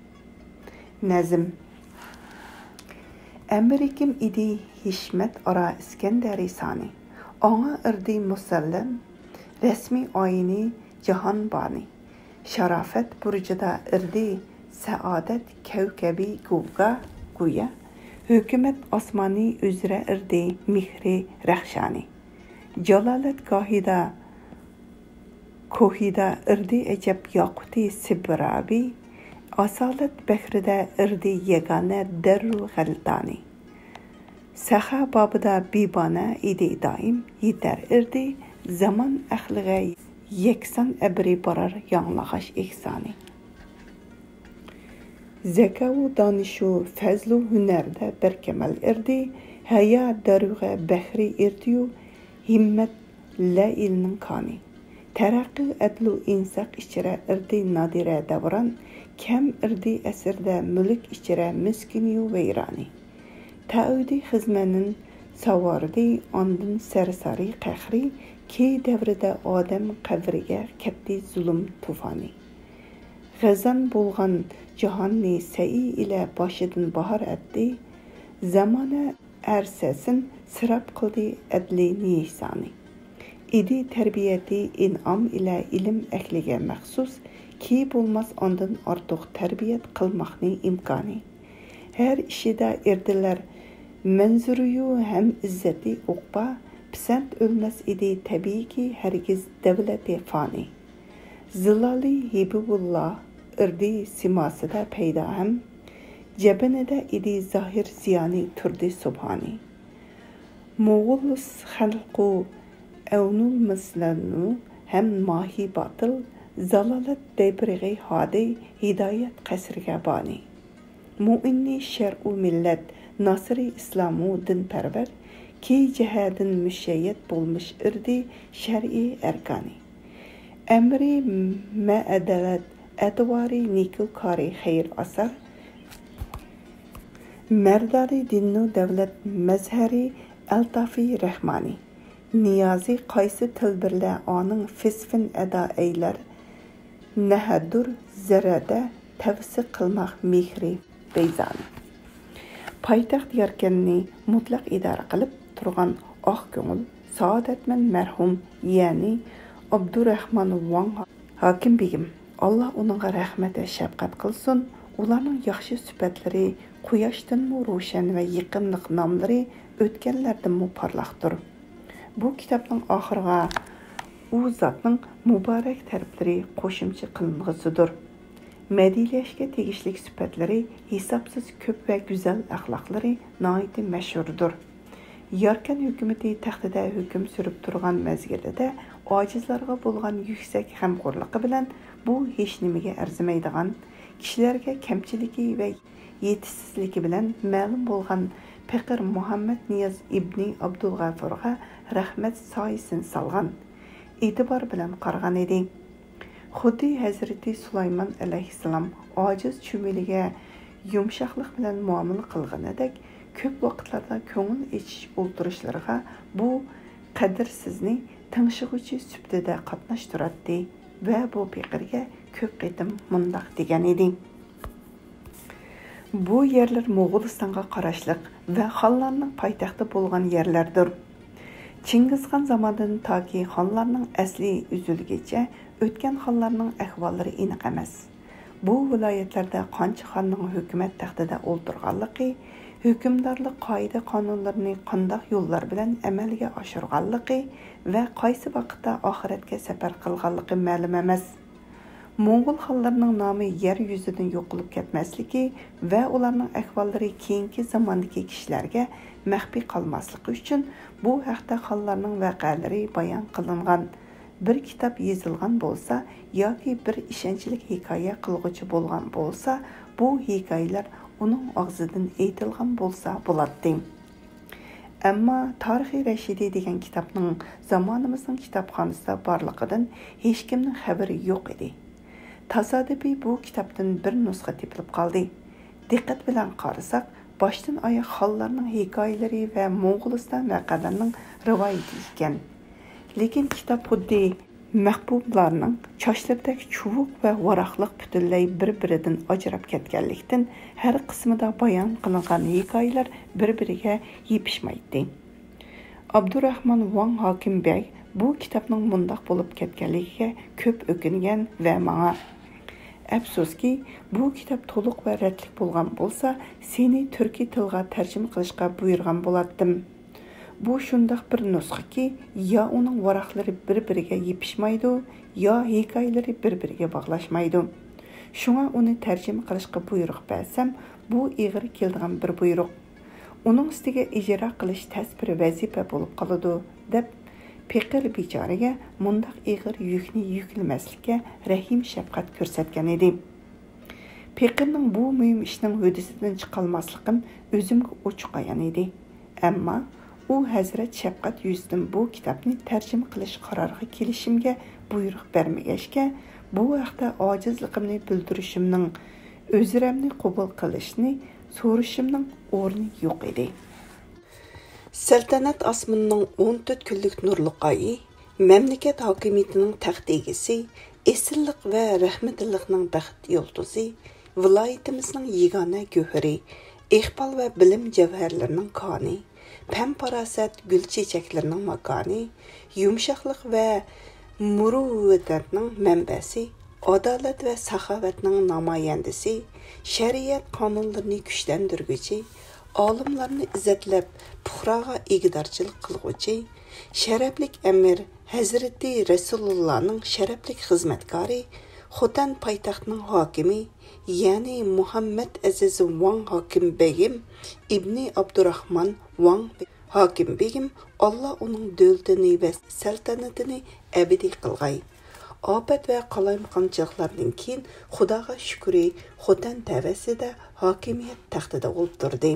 Nazm Amerikim idi hishmat ara Iskandari sani, ona irdi musallam, resmi oyini jahon bani, sharafat burjida irdi saadat kavkabi guvga guya, hükümet osmani üzre irdi mihri rahshani, jalalat gahida kohida irdi ecep yaquti sibrabi, asalet behrida irdi yegane derru galdani. Saha babıda bibana idi daim yeter irdi, zaman ahliga yeksan ebri barar yanlağaş ihsani. Zekavu danişu fezlu hünerde berkemel irdi, haya deruge behri irdiyu, himmet la ilnin kani. Terakki edlu insak içire irdi nadire davran, kem irdi esirde mülük içire miskiniyu veyrani. Taudi hizmenin savardi andın sersari qahri, ki devrede Adem qavrige ketdi zulüm tufani. G'azan bo'lgan jahonni sa'i ile başıdın bahar etdi, zamana ersesin sirab qildi adli nihsani. İdi terbiyeti in'am ile ilim ehliga maxsus, ki bo'lmas ondan ortiq terbiyet qilmoqni imkani. Her işida irdilar manzuriyu hem izzati uqba, pisand ölmez idi tabii ki hergiz devleti fani. Zilali Hibibullah irdi simasida peyda hem, Cəbinədə idi zahir ziyani turdi subhani. Moğulus xalqu əvnul mislanu həm mahi batıl, zalalat debrigi hadi hidayət qəsrigə bani. Mu'inni şər'u millət, nasri islamu din pərvər, ki cəhədin müşəyyət bulmuş irdi şər'i ərkani. Əmri məədələt, ətvari nikil kari xeyr asar, merdari dinnu devlet mezheri eltafi rəhmani. Niyazi qaysı tilbirlə anın fisfin əda eylər, nəhədur zərədə təvsi qılmaq mehri beyzani. Paytaxt yarkənni mutlaq idara qılıb turğan ağ köngül, saadətmən mərhum, yəni Abdurrahman Wang Hakim Begim. Allah onunğa rəhmət və şəfqət qılsın. Ularning yaxşı sübətləri quyoshdanmı ro'shan va yiqimliq nomlari o'tganlardanmı parlaqdir. Bu kitobning oxiriga u zotning muborak tariflari qo'shimcha qilinғысыдыр. Мәдиләшкә tegishli sübətləri hisobsiz ko'p va go'zal axloqlari nihoyat mashhurdir. Yarkan hökuməti taxtida hukm sürüb turgan mezgilida ojizlarga bo'lgan yuksak g'amxo'rligi bilan bu hech nimaga arzimaydigan, kishilarga kamchiligi va yetishsizligi bilan ma'lum bo'lgan Paqir Muhammad Niyaz ibn Abdulg'afurga rahmat soyasini solgan, e'tibor bilan qaragan edi. Xuddi Hazrati Sulaymon alayhissalom ojiz chumiliga yumshoqlik bilan muomala qilganidek, ko'p vaqtlarda ko'ngil ichish o'ltirishlarga bu qadrsizni tinchig'uchi subtida qatnashtiradi va bu Paqirga ko'p qitim mundaq degan edi. Bu yerler Moğolistan'a qarashliq və xanlarning paytaxti bo'lgan yerlardir. Chingizxon zamonidan toki xonlarning asli uzilgicha o'tgan xonlarning ahvollari aniq emas. Bu viloyatlarda qancha xonning hukumat taxtida o'ltirganligi, hukmdorlik qoida qonunlarini qanday yo'llar bilan amalga oshirganligi va qaysi vaqtda oxiratga safar qilganligi ma'lum emas. Moğol xallarının namı yer yüzüdən yo'qolib ketməsligi və onların əhvalları keyinki zamandakı kişilərə məxfi qalmasligi üçün bu haqda xallarının vəqələri bayan qılınğan bir kitab yazılğan bolsa yoki bir işençilik hikoya qılğıcı bolğan bolsa, bu hikoyalar onun ağzıdan aytılğan bolsa bo'ladi. Amma Tarixi Rəşidi degan kitabning zamonimizning kitobxonasida borligidan hech kimning xabari yo'q edi. Tasodifiy bu kitobdan bir nusxa tepilib qoldi. Diqqat bilan qarasak, boshdan oyoq xallarning hikoyalari va Mo'g'uliston vaqalarining rivoyati ekan. Lekin kitob xuddi mahbublarning chochlardek chuvuq va varaqliq butunlay bir-biridan ajrab ketganlikdan har qismida bayon qilingan hikoyalar bir-biriga yepishmaydi. Abdurrahman Wang Hakim Bey bu kitobning mundaq bo'lib ketganligiga ko'p o'kingan va menga afsuski, bu kitob to'liq va ratlik bo'lgan bo'lsa, seni turkiy tilga tarjima qilishga buyurgan bo'lardim. Bu shundaq bir nusxaki, ya uning varaqlari bir-biriga yepishmaydi, ya hikoyalari bir-biriga bog'lashmaydi. Shunga uni tarjima qilishga buyruq bersam, bu ig'ir keladigan bir buyruq. Uning ustiga ijro qilish tasbir vazifa bo'lib qoladi, deb Paqir bechoraga mundaq ig'ir yukni yuklamaslikka rahim shafqat ko'rsatgan edi. Paqirning bu muhim ishning hudisidan chiqolmasligim o'zimga ochiq ayon edi. Ammo u Hazrat shafqat yuzidan bu kitobni tarjima qilish qaroriga kelishimga buyruq bermagachga, bu vaqtda ojizligimni bildirishimning, o'ziramni qabul qilishni so'rashimning o'rni yo'q edi. Saltanat osmonining o'n to'rt kunlik nurli oyi, mamlakat hokimiyatining taxt egasi, esillik va rahmatlilikning baxt yulduzi, viloyatimizning yagona go'hari, iqbol va bilim javharlarining koni, pam-parasat gul chechaklarning makoni, yumshoqlik va muruvvatning manbasi, adolat va saxovatning namoyandasi, shariat qonunlarini kuchlantirguchi, olimlarni izzatlab puhroga egidorchilik qilg'uvchi, sharaflik amir Hazrati Rasulullohning sharaflik xizmatkori, Xotan paytaxtning hokimi, ya'ni Muhammad Aziz Wang Hakim Begim İbni Abdurrahman Wang Hakim Begim Allah uning dövlətini və saltanatini əbədi qılğay. Afət və qalaymaqançılıqlardan keyin Xudoga shukri Xotan təvəssida hokimiyat taxtida o'tirdi.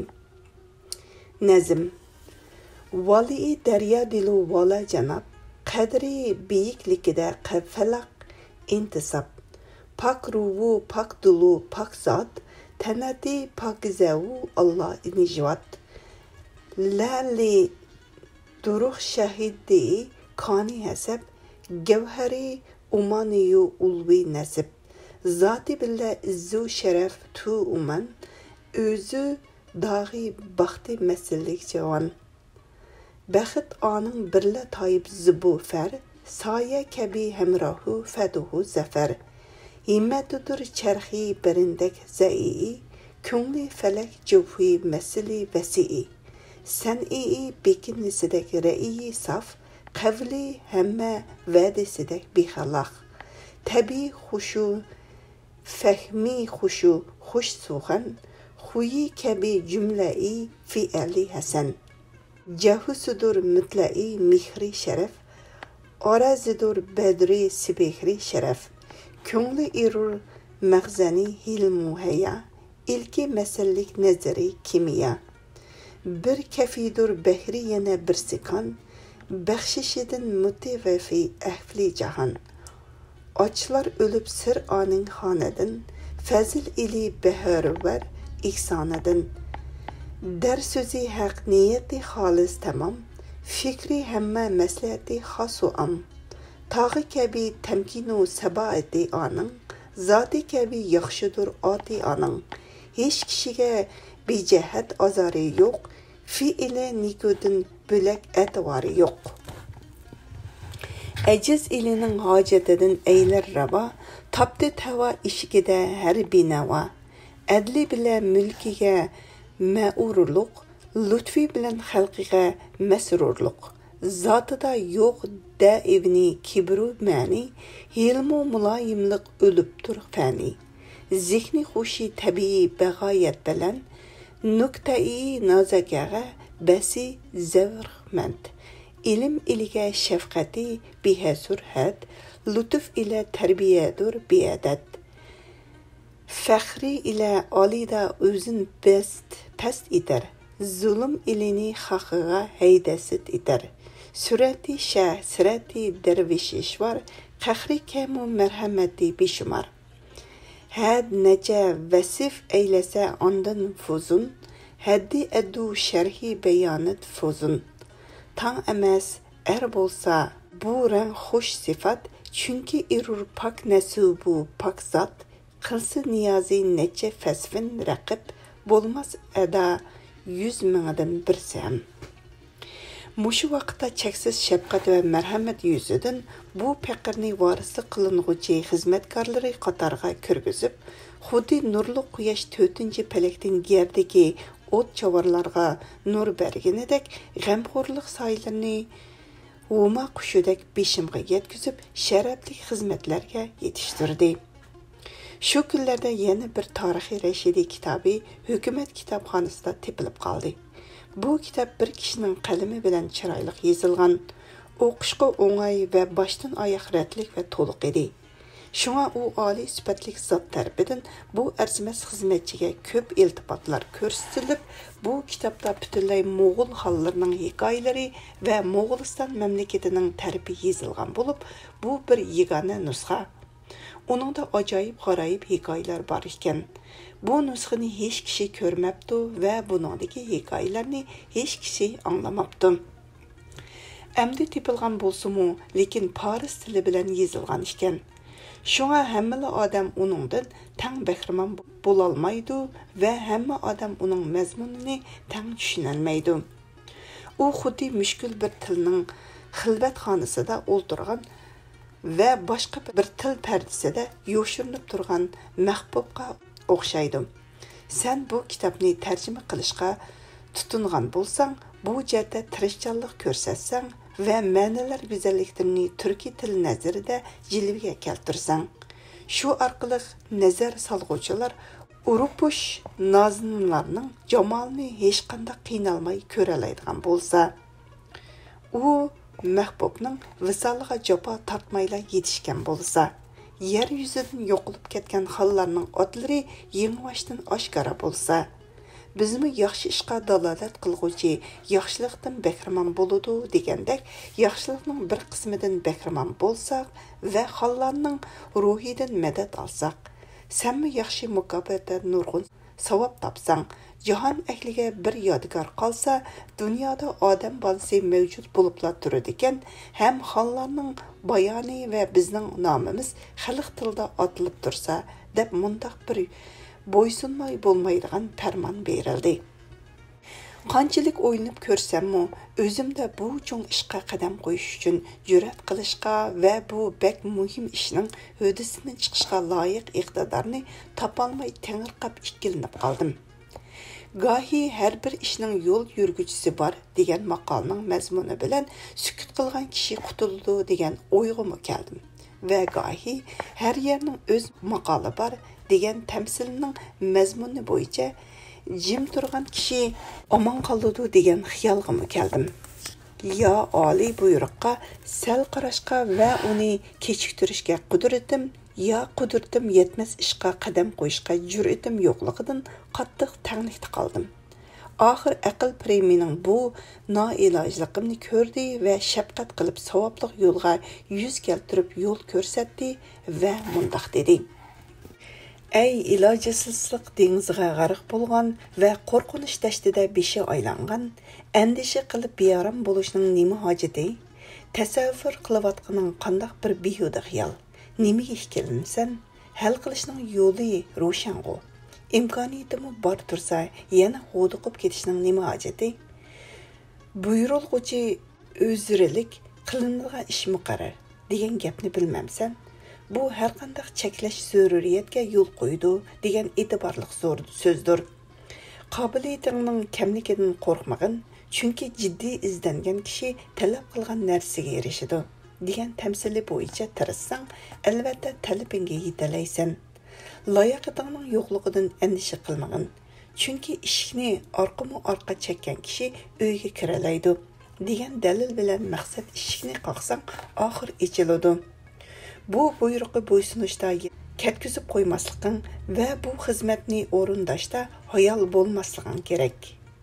Nazm Vali daryo dilu vala janob qadri biyiklikida falaq intisab pak ruhu pak dulu pak zat tanati pakizavu Allah inijvat lali duruh şahidi kani hasab gevheri umaniyu ulvi nasib zati billah izzu şeref tu uman özü dağı baxti mesellik cavan Bəxit anın birlə tayib zıbu fər, sayə kəbi həmrahu fəduhu zəfər. Himmətudur çərxi birindək zəii, künli fələk cüvhi məsili vəsii. Sən'i bekinisidək rəiyi saf, qavli həmmə vədisidək bixalaq. Təbi xuşu, fəhmi xuşu, xuş suxan, xuyi kəbi cümləi fiəli həsən. Cahusudur mütla'i mihri şeref, arazidur bedri sibihri şeref, köngli irur mağzani hilmu heya, ilki mesellik nezeri kimiya. Bir kefidur behri yine bir sikan, bəxşişidin mütevefi ehfli cahan. Açlar ölüp sır anin hanedin, fazil ili behar ver ihsanedin. Der sözü haq niyeti halis tamam, fikri hemme meslihati hasu am. Tağı kəbi temkinu sabaati anın, zati kəbi yaxşıdır ati anın. Hiç kişiге bir cəhət azarı yox, fiili nikudun bülək etivarı yox. Əciz ilinin hacetidən eylər rava, tapdı tava işigide hər binava. Ədli bilə mülkiga Mə'urluq, lütfi bilen xalqiga məsrurluq. Zatıda yox dəivni kibru məni, hilmu mulayimlik ölübdür fəni. Zihni xuşi təbii bəğayət bilən, nüktəi nazagağa bəsi zəvrxmənd. İlim ilige şəfqəti bihəsur həd, lütuf ilə tərbiyyədur biədəd. Fəxri ilə alida özün best pəst iter, zulüm ilini xaxığa heydəsit iter. Sürəti şəh, sürəti dərvişiş var, qəxri kəmu mərhəməti bişumar. Həd necə vəsif eyləsə andın fuzun, həddi ədu şərhi beyanət fuzun. Tan əməz ər bolsa bu rəng xoş sifat, çünki irur pak nəsubu pak zat, Qılsı niyazi neçə fəsfin rəqib, bolmaz əda yüz mingdən bir səm. Muşu vaqtda çəksiz şəfqət və mərhəmət yüzüdən bu pəqirni varisi qılınğucu xizmətkarları qatarğa kürgüzüb, xudi nurlu quyaş tötüncü pələkdən gerdəki ot çavarlarga nur bərginədək ғəmxorluq saylarını huma quşudək beşimға yetküzüb şərəflik xizmətlərə yetişdirdi. Şu günlərdə yeni bir tarixi rəşidi kitabı hökumət kitabxanasında tepilib qaldı. Bu kitab bir kişinin qəlimi bilən çiraylıq yazılğan, oquşqa oңay və başdan ayaq rətlik və toluq idi. Şuna o ali sübətlik zat tərəfindən bu ərziməz xizmətçiyə köp iltifatlar göstərilib, bu kitabda bütünlüy Moğol xallarının hekayələri və Moğolistan məmləkətinin tərəfi yazılğan olub, bu bir yegane nüsxa. Onun da acayip garayip hikayeler var iken, bu nüsxini hiç kişi görmepti ve bunundaki hikayelerini hiç kişi anlamaptı. Əmdi tepilgan bolsumu, lekin Paris tili bilen yazılgan iken. Şuna həmmili adam onundan təng bəxriman bolalmaydı ve həmmi adam onun məzmununu təng düşünəlməydi. O xuddi müşkül bir tilinin xilbət xanısında oldurğan ve başka bir til pərdisində yoşurunup turğan məhbubqa oxşaydı. Sen bu kitabni tərcümə qilishqa tutunğan bolsan, bu cəhətdə tirishçanlıq görsətsən ve mənalar güzelliklerini Türkiye tili nəzərində cilvəyə keltirsən. Şu arqılıq nəzər salğucular urupuş nazınlarının camalını heç qandaq qiynalmay körəlaydigan bolsa, u məhbubның visalığa capa tartmayla yetişkən bolsa, yer yüzüdün yoqulub ketken xallarının adları yenivaşdan aşkara bolsa, bizmi yaxşı işqa dalalat qılğucu yaxşılıqdan bəhrəman boludu degəndək, yaxşılıqның bir qismidən bəhrəman bolsaq və xallarının ruhidən mədət alsaq, sənmi yaxşı mükafətə nurğun savab tapsan, cihan əhliga bir yadigar qalsa, dünyada adam balası mövcud bulubla turadigan, həm xallarının bayani və bizning namimiz xalq tilida atılıb tursa, deb mundaq bir boysunmay bo'lmaydigan farmon berildi. Qanchalik o'ylanib ko'rsammi, o'zimda bu cho'ng ishqa qadam qo'yish uchun jur'at qilishga va bu bek muhim ishning hodisini chiqishga loyiq iqtidorni topolmay tangirqab ikkilinib qoldim. Gahi har bir ishning yo'l yurguchisi bor degan maqolning mazmuni bilan sukut qilgan kishi qutuldi degan o'yg'imi keldim. Va gahi har yerning o'z maqoli bor degan tamsilning mazmuni bo'yicha jim turgan kishi omon qoldi degan xiyolga keldim. Ya oliy buyruqqa sal qarashga va uni kechiktirishga qudratim, ya qudratim yetmas ishqa qadam qo'yishga jur'atim yo'qligidan qattiq tanglikda qoldim. Oxir aql piri mening bu noilojligimni ko'rdi va shafqat qilib savobli yo'lga yuz keltirib yo'l ko'rsatdi va mundaq dedi: Ey ilojsizlik dengiziga g'arq bo'lgan va qo'rqinish dashtida beshi aylangan, andisha qilib beyaram bo'lishning nima hojati? Tasavvur qilayotganing qandoq bir behuda xiyol? Nimaga ikkilansan? Hal qilishning yo'li ro'shango. İmkoniyatimi bor tursa, yana xo'diqib ketishning nima hojati? Buyurulg'uchi o'zrilik qilinadigan ish muqarrar degan gapni bilmamsan? Bu har qanday cheklash zaruriyatga yo'l qo'ydi degan e'tiborli so'zdir. Qobiliyatingning kamligidan qo'rqmagin, chunki jiddiy izlangan kishi talab qilgan narsaga erishadi degan tamsili bo'yicha tirishsang, albatta talabingga yetalaysan. Layoqatingning yo'qligidan andisha qilmagin, chunki ishni orqama orqa chekkan kishi uyga kiralaydi degan dalil bilan maqsad ishni qoqsang, oxir ichiladi. Bu buyruqqa bo'ysunishda ketkizib qo'ymasliging va bu xizmatni o'rindashda hayol bo'lmasliging kerak.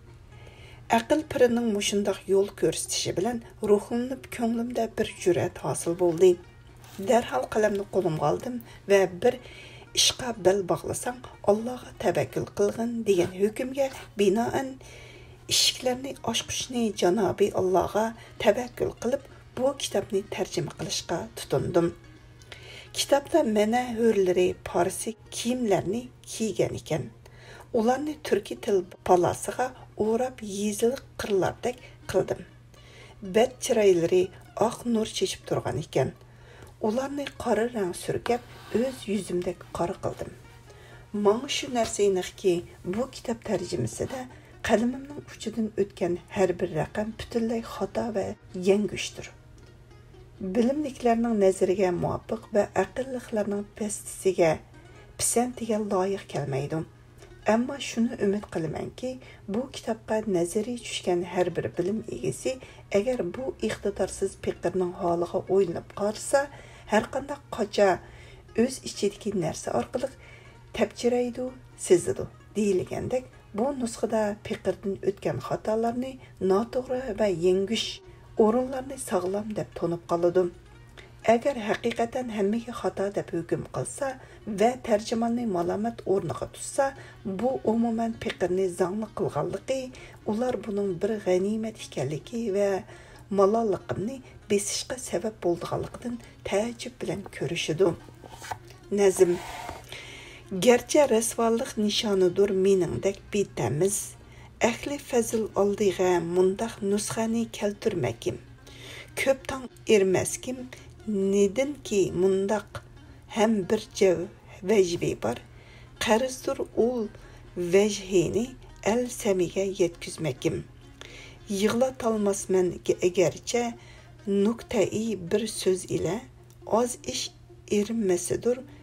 Aql pirining mushundoq yo'l ko'rsatishi bilan ruhimni ko'nglimda bir jur'at hosil bo'ldi. Darhol qalamni qo'limga oldim va bir ishqa bel bog'lasang, Allohga tavakkul qilgin degan hukmga binoan eshiklarni ochishni Janobi Allohga tavakkul qilib bu kitobni tarjima qilishga tutundim. Kitapta mana hörləri parsi kiyimlərini kiygan ekan. Ularni turkiy til palasıga o'rab yeziliq qirlardek qildim. Bad chiroylari oq nur chechib turgan ekan. Ularni qora rang surkab o'z yuzimdek qora qildim. Menga shu narsa aniqki, bu kitob tarjimasida qalamimning uchidan o'tgan har bir raqam butunlay xato va yangushdir. Bilimliklarning nazariga muvofiq va aqlliqlarning pastisiga, pisantiga loyiq kelmaydi. Ammo shuni umid qilamanki, bu kitobga nazariy tushgan har bir bilim egasi agar bu iqtidorsiz fikrning holiga o'ylanib qolsa, har qanday qocha o'z ichidagi narsa orqali tapchiraydi, sezadi deyilgandek, bu nusxada fikrdan o'tgan xatolarni noto'g'ri va yangish o'rinlarni sog'lom deb tonib qoladim. Agar haqiqatan hammaga xato deb hukm qilsa va tarjimonni malomat o'rniga tutsa, bu umuman fikrni zangli qilganligi, ular buning bir g'animat ekanligi va malolliqimni besishga sabab bo'lganligidan taajjub bilan ko'rishidi. Nazm: Gerçi rasvollik nishonidir meningdek betamiz, ahli fazil oldiga mundaq nusxani keltirmakim. Ko'p tong ermaskim, nedinki mundaq ham bir jav vajbi bor, qarzdur ul vajhini el samiga yetkizmakim. Yig'latolmasman agarcha nuqtai bir so'z ila oz ish erinmasidir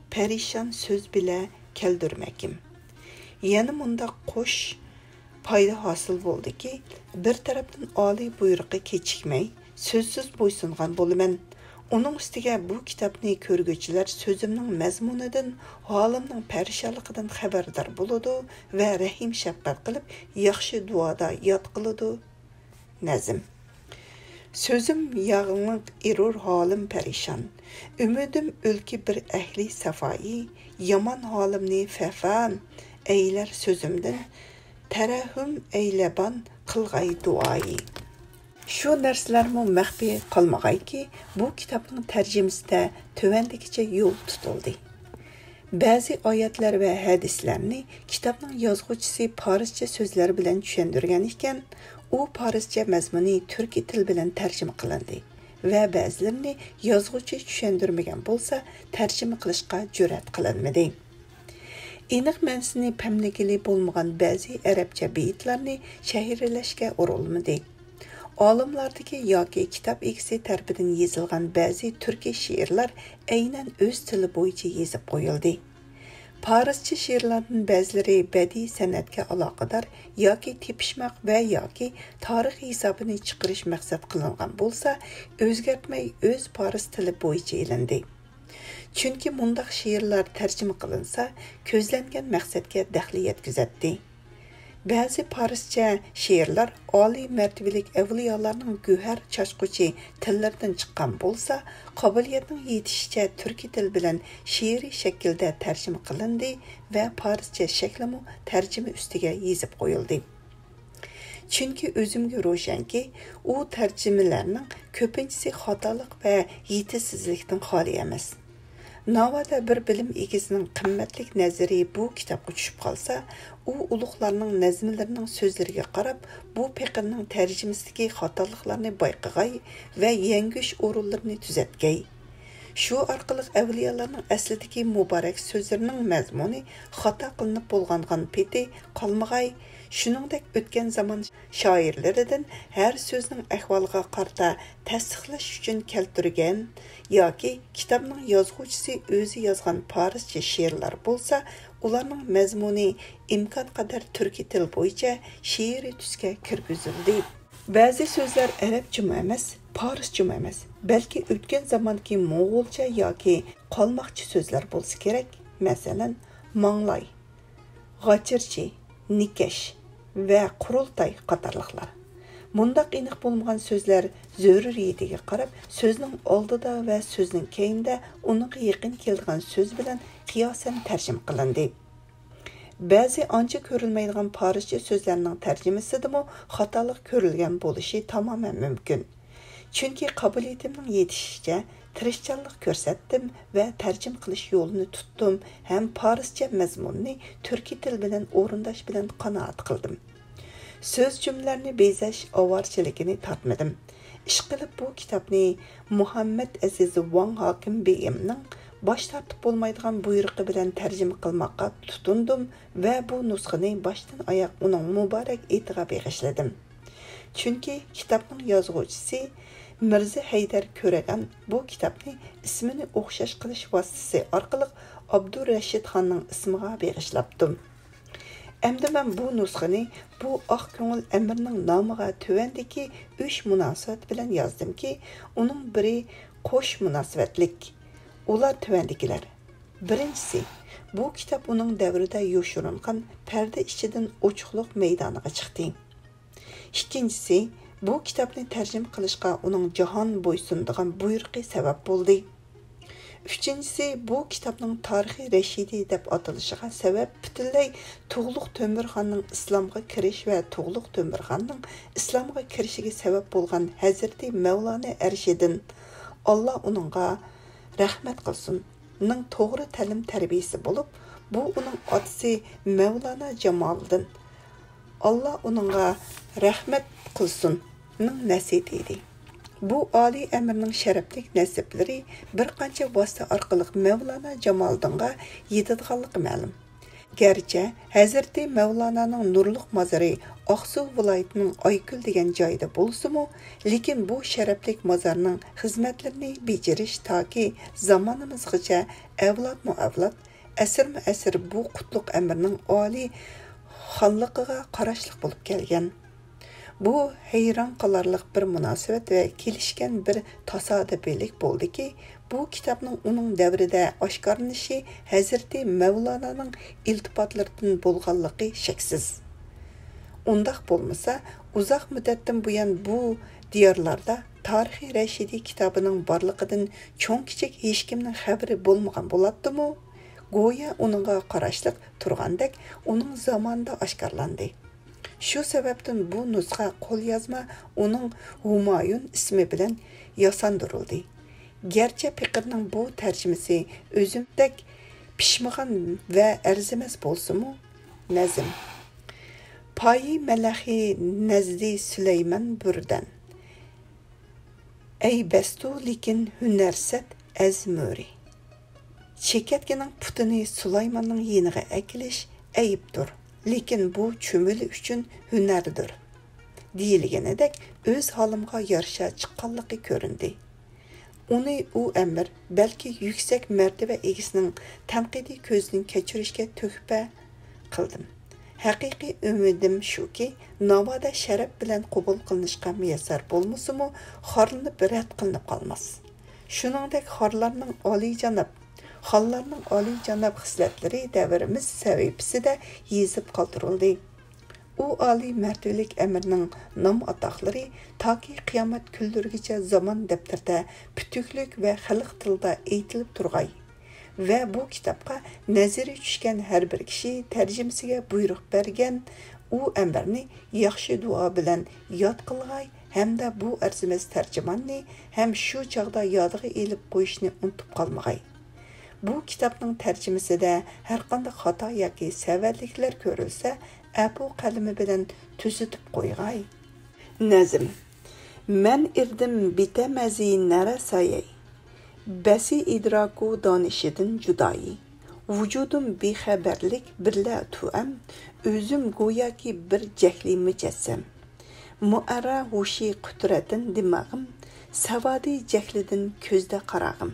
perişan söz bile keldirmekim. Yana mundaq qo'sh payda hosil bo'ldiki, bir tarafdan oliy buyruqqa kechikmay, so'zsiz bo'ysungan bo'laman. Onun üstüge bu kitapni ko'rguvchilar so'zimning mazmunidan, holimning perişanligidan xabardor bo'ladi va rahim shafqat qilib, yaxshi duoda yod qiladi. Nazm. So'zim yağınlık erur halim perişan. Ümidim ülki bir ehli safai, yaman halimni fafan eyler sözümden, terahüm eyleban qılgay duayı. Şu narsalarmı məxfi qalmağay ki, bu kitabın tərcüməsində tövəndikice yol tutuldu. Bəzi ayətlər və hədislərini kitabın yazğıcısı Parisçe sözlər bilən düşəndürgən ikən, o Parisçe məzmuni türkü til bilən tərcümə qılındı və bəzilərini yazğıcı düşəndürməyən bolsa, tərcümə qılışqa cürət qılınmadı. Eniq mənsini pəmlikili bolmağan bəzi ərəbcə beyitlərini şəhirləşkə urulmadı. Olimlardaki yoki kitap egisi tarafından yazılgan bazı Türkiye şiirler aynen öz tili bo'yicha yazib qo'yildi. Parischa şiirlarning ba'zilari badiiy san'atga aloqador yoki tepishmoq va yoki tarix hisobini chiqarish maqsad qilingan bo'lsa, o'zgartmay o'z paris tili bo'yicha ilindi. Chunki mundaq şiirlar tarjima qilinsa, ko'zlangan maqsadga daxli yetkazadi. Bazı Parisçe şiirler oliy mərtəbəlik evliyalarning güher çaşquchi tillərdən çıxan bolsa, qabiliyyətinin yetişicə türkü til bilan şiiri şəkildə tərcümə qılındı və Parisçe şəklimi tərcümə üstüge yazıb qoyuldu. Çünki özümge roşan ki, o tərcümələrinin köpüncisi xatalıq və yetisizlikdən xali emas. Navada bir bilim egisinin qimmatlik nazari bu kitapga tushib qolsa, u ulug'larning nazmlarining so'zlariga qarab, bu fiqrning tarjimasidagi xatoliklarni bayqag'ay va yangish o'rinlarni tuzatgay. Shu orqali avliyolarning aslidagi muborak so'zlarining mazmuni xato qilinib bo'lgangan peti qolmag'ay. Shuningdek o'tgan zamon shoirlaridan har so'zning ahvoliga qarta tasdiqlash uchun keltirgan yoki kitobning yozuvchisi o'zi yozgan parischa she'rlar bo'lsa, ularning mazmuni imkon qadar turkiy til bo'yicha she'riy tusga kirgizildi. Ba'zi so'zlar arabcha emas, parischa emas, balki o'tgan zamonki mo'g'ulcha yoki qolmoqchi so'zlar bo'lsa kerak. Masalan, manglay, g'achirchi, nikash ve qurultay qatarlıqlar. Mundaq eniq bo'lmagan so'zlar zöruriyetiga qarab, so'zning oldida va so'zning keyinda uning yaqin kelgan so'z bilan qiyosan tarjima qilindi. Ba'zi ancha ko'rilmaydigan parischa so'zlarning tarjimasidimi xatolik ko'rilgan bo'lishi tamoman mumkin. Chunki qobiliyatimning yetishicha tirishchanlik ko'rsatdim va tarjim qilish yo'lini tutdim, ham parischa mazmunni turkiy til bilan o'rindash bilan qanoat qildim. Söz cümlelerini bezash ovorchiligini tortmadim. Ish qilib bu kitobni Muhammad Aziz Wang Hakim Begimning bosh tortib bo'lmaydigan buyrug'i bilan tarjima qilmoqqa tutundim va bu nusxani boshdan oyoq uning muborak etiga bag'ishladim. Chunki kitobning yozuvchisi Mirza Haydar Ko'ragan bu kitobni ismini o'xshash qilish vositasi orqali Abdurashid Xonning ismiga bag'ishlabdim. Endi men bu nusxani bu oq ko'ngil amirning nomiga tuvandagi uch munosabat bilan yozdimki, uning biri qo'sh munosabatlik. Ular tuvandikilar. Birinchisi, bu kitob uning davrida yoshiringan parda ichidan ochiqlik maydoniga chiqdi. Ikkinchisi, bu kitobni tarjima qilishga uning jahon bo'ysundigan buyrug'i sabab bo'ldi. Üçüncüsü, bu kitapның tarihi Reşidi deb atılışıga sebep bütünley Tuğluq Tömürxanның İslamga kiriş ve Tuğluq Tömürxanның İslamga kirişige sebep bolgan Hazreti Mevlana Erşidin Allah onunğa rahmet qilsin ning to'g'ri ta'lim tarbiyasi bo'lib, bu uning otasi Mevlana Jamoliddin Allah onunğa rahmet qilsin ning nasihati edi. Bu Ali Əmirning şərəflik nəsibləri bir qancha vasitə orqali Mevlana Jamoliddinga yetadiganligi ma'lum. Gerçi Hazreti Mevlana'nın nurluq mazarı Aqsu vilayetining Aykul degan joyda bo'lsa-mu, lekin bu sharaflik mazarning xizmatlarini bejirish toki zamonimizgacha avlodmu avlod, asrma asr bu qutlug' amirning oliy xonligiga qarashliq bo'lib kelgan. Bu hayron qolarliq bir munosabat va kelishgan bir tasodifilik bo'ldiki, bu kitobning uning davrida oshkorlanishi Hazrati Mevlana'ning iltifotlaridan bo'lganligi shaksiz. Undaq bo'lmasa, uzoq muddatdan buyon bu diyorlarda Tarixiy Rashidi kitobining borligidan cho'ng kichik hech kimning xabari bo'lmagan bo'ladimi? Go'yo uningga qarashliq turgandek, uning zamonida oshkorlandi. Shu sababdan bu nusxa qo'lyozma uning Humayun ismi bilan yasandirildi. Gerçi Piqirning bu tarjimasi o'zimdek pishmagan va arzimas bo'lsa-mu, nazm. Payi Malahi nazdi Süleyman Burdan. Ey bestu lekin hunarsat azmuri. Chekatgining putini Sulaymanning yeniga akilish ayibdir. Lekin bu cho'mili uchun hunardir. Deyilganidek o'z holimga yarasha chiqqanligi ko'rindi. Uni u amir balki yuksak martaba egisining tanqidiy ko'zini kechirishga tuhfa qildim. Haqiqiy umidim shuki, navoda sharaf bilan qabul qilinishga muyassar bo'lmasa-mu, xorlanib rad qilinib qolmas. Shuningdek, xorlarning oliyjanob Xallarning oliyjanob xislatlari davrimiz sahifasida yezib qoldirildi. U oliy martabalik amirning nom atoqlari toki qiyomat kunlarigacha zamon daftarida putuklik va xalq tilida aytilib turg'ay. Va bu kitobga nazari tushgan har bir kishi tarjimasiga buyruq bergan u amirni yaxshi duo bilan yod qilg'ay hamda bu arzimas tarjimonni ham shu chog'da yodiga elib qo'yishni unutib qolmag'ay. Bu kitobning tarjimasida har qanday xato yoki savalliklar ko'rilsa, apu qalami bilan tuzitib qo'yg'ay. Nazm. Men irdim bitamazi narasayay. Basi idraku donishidin judayi. Vücudum bexabarlik birla tuam, o'zim go'yoki bir jahli mujassam. Muara hushi qudratin dimag'im, savodi jahlidin ko'zda qarag'im.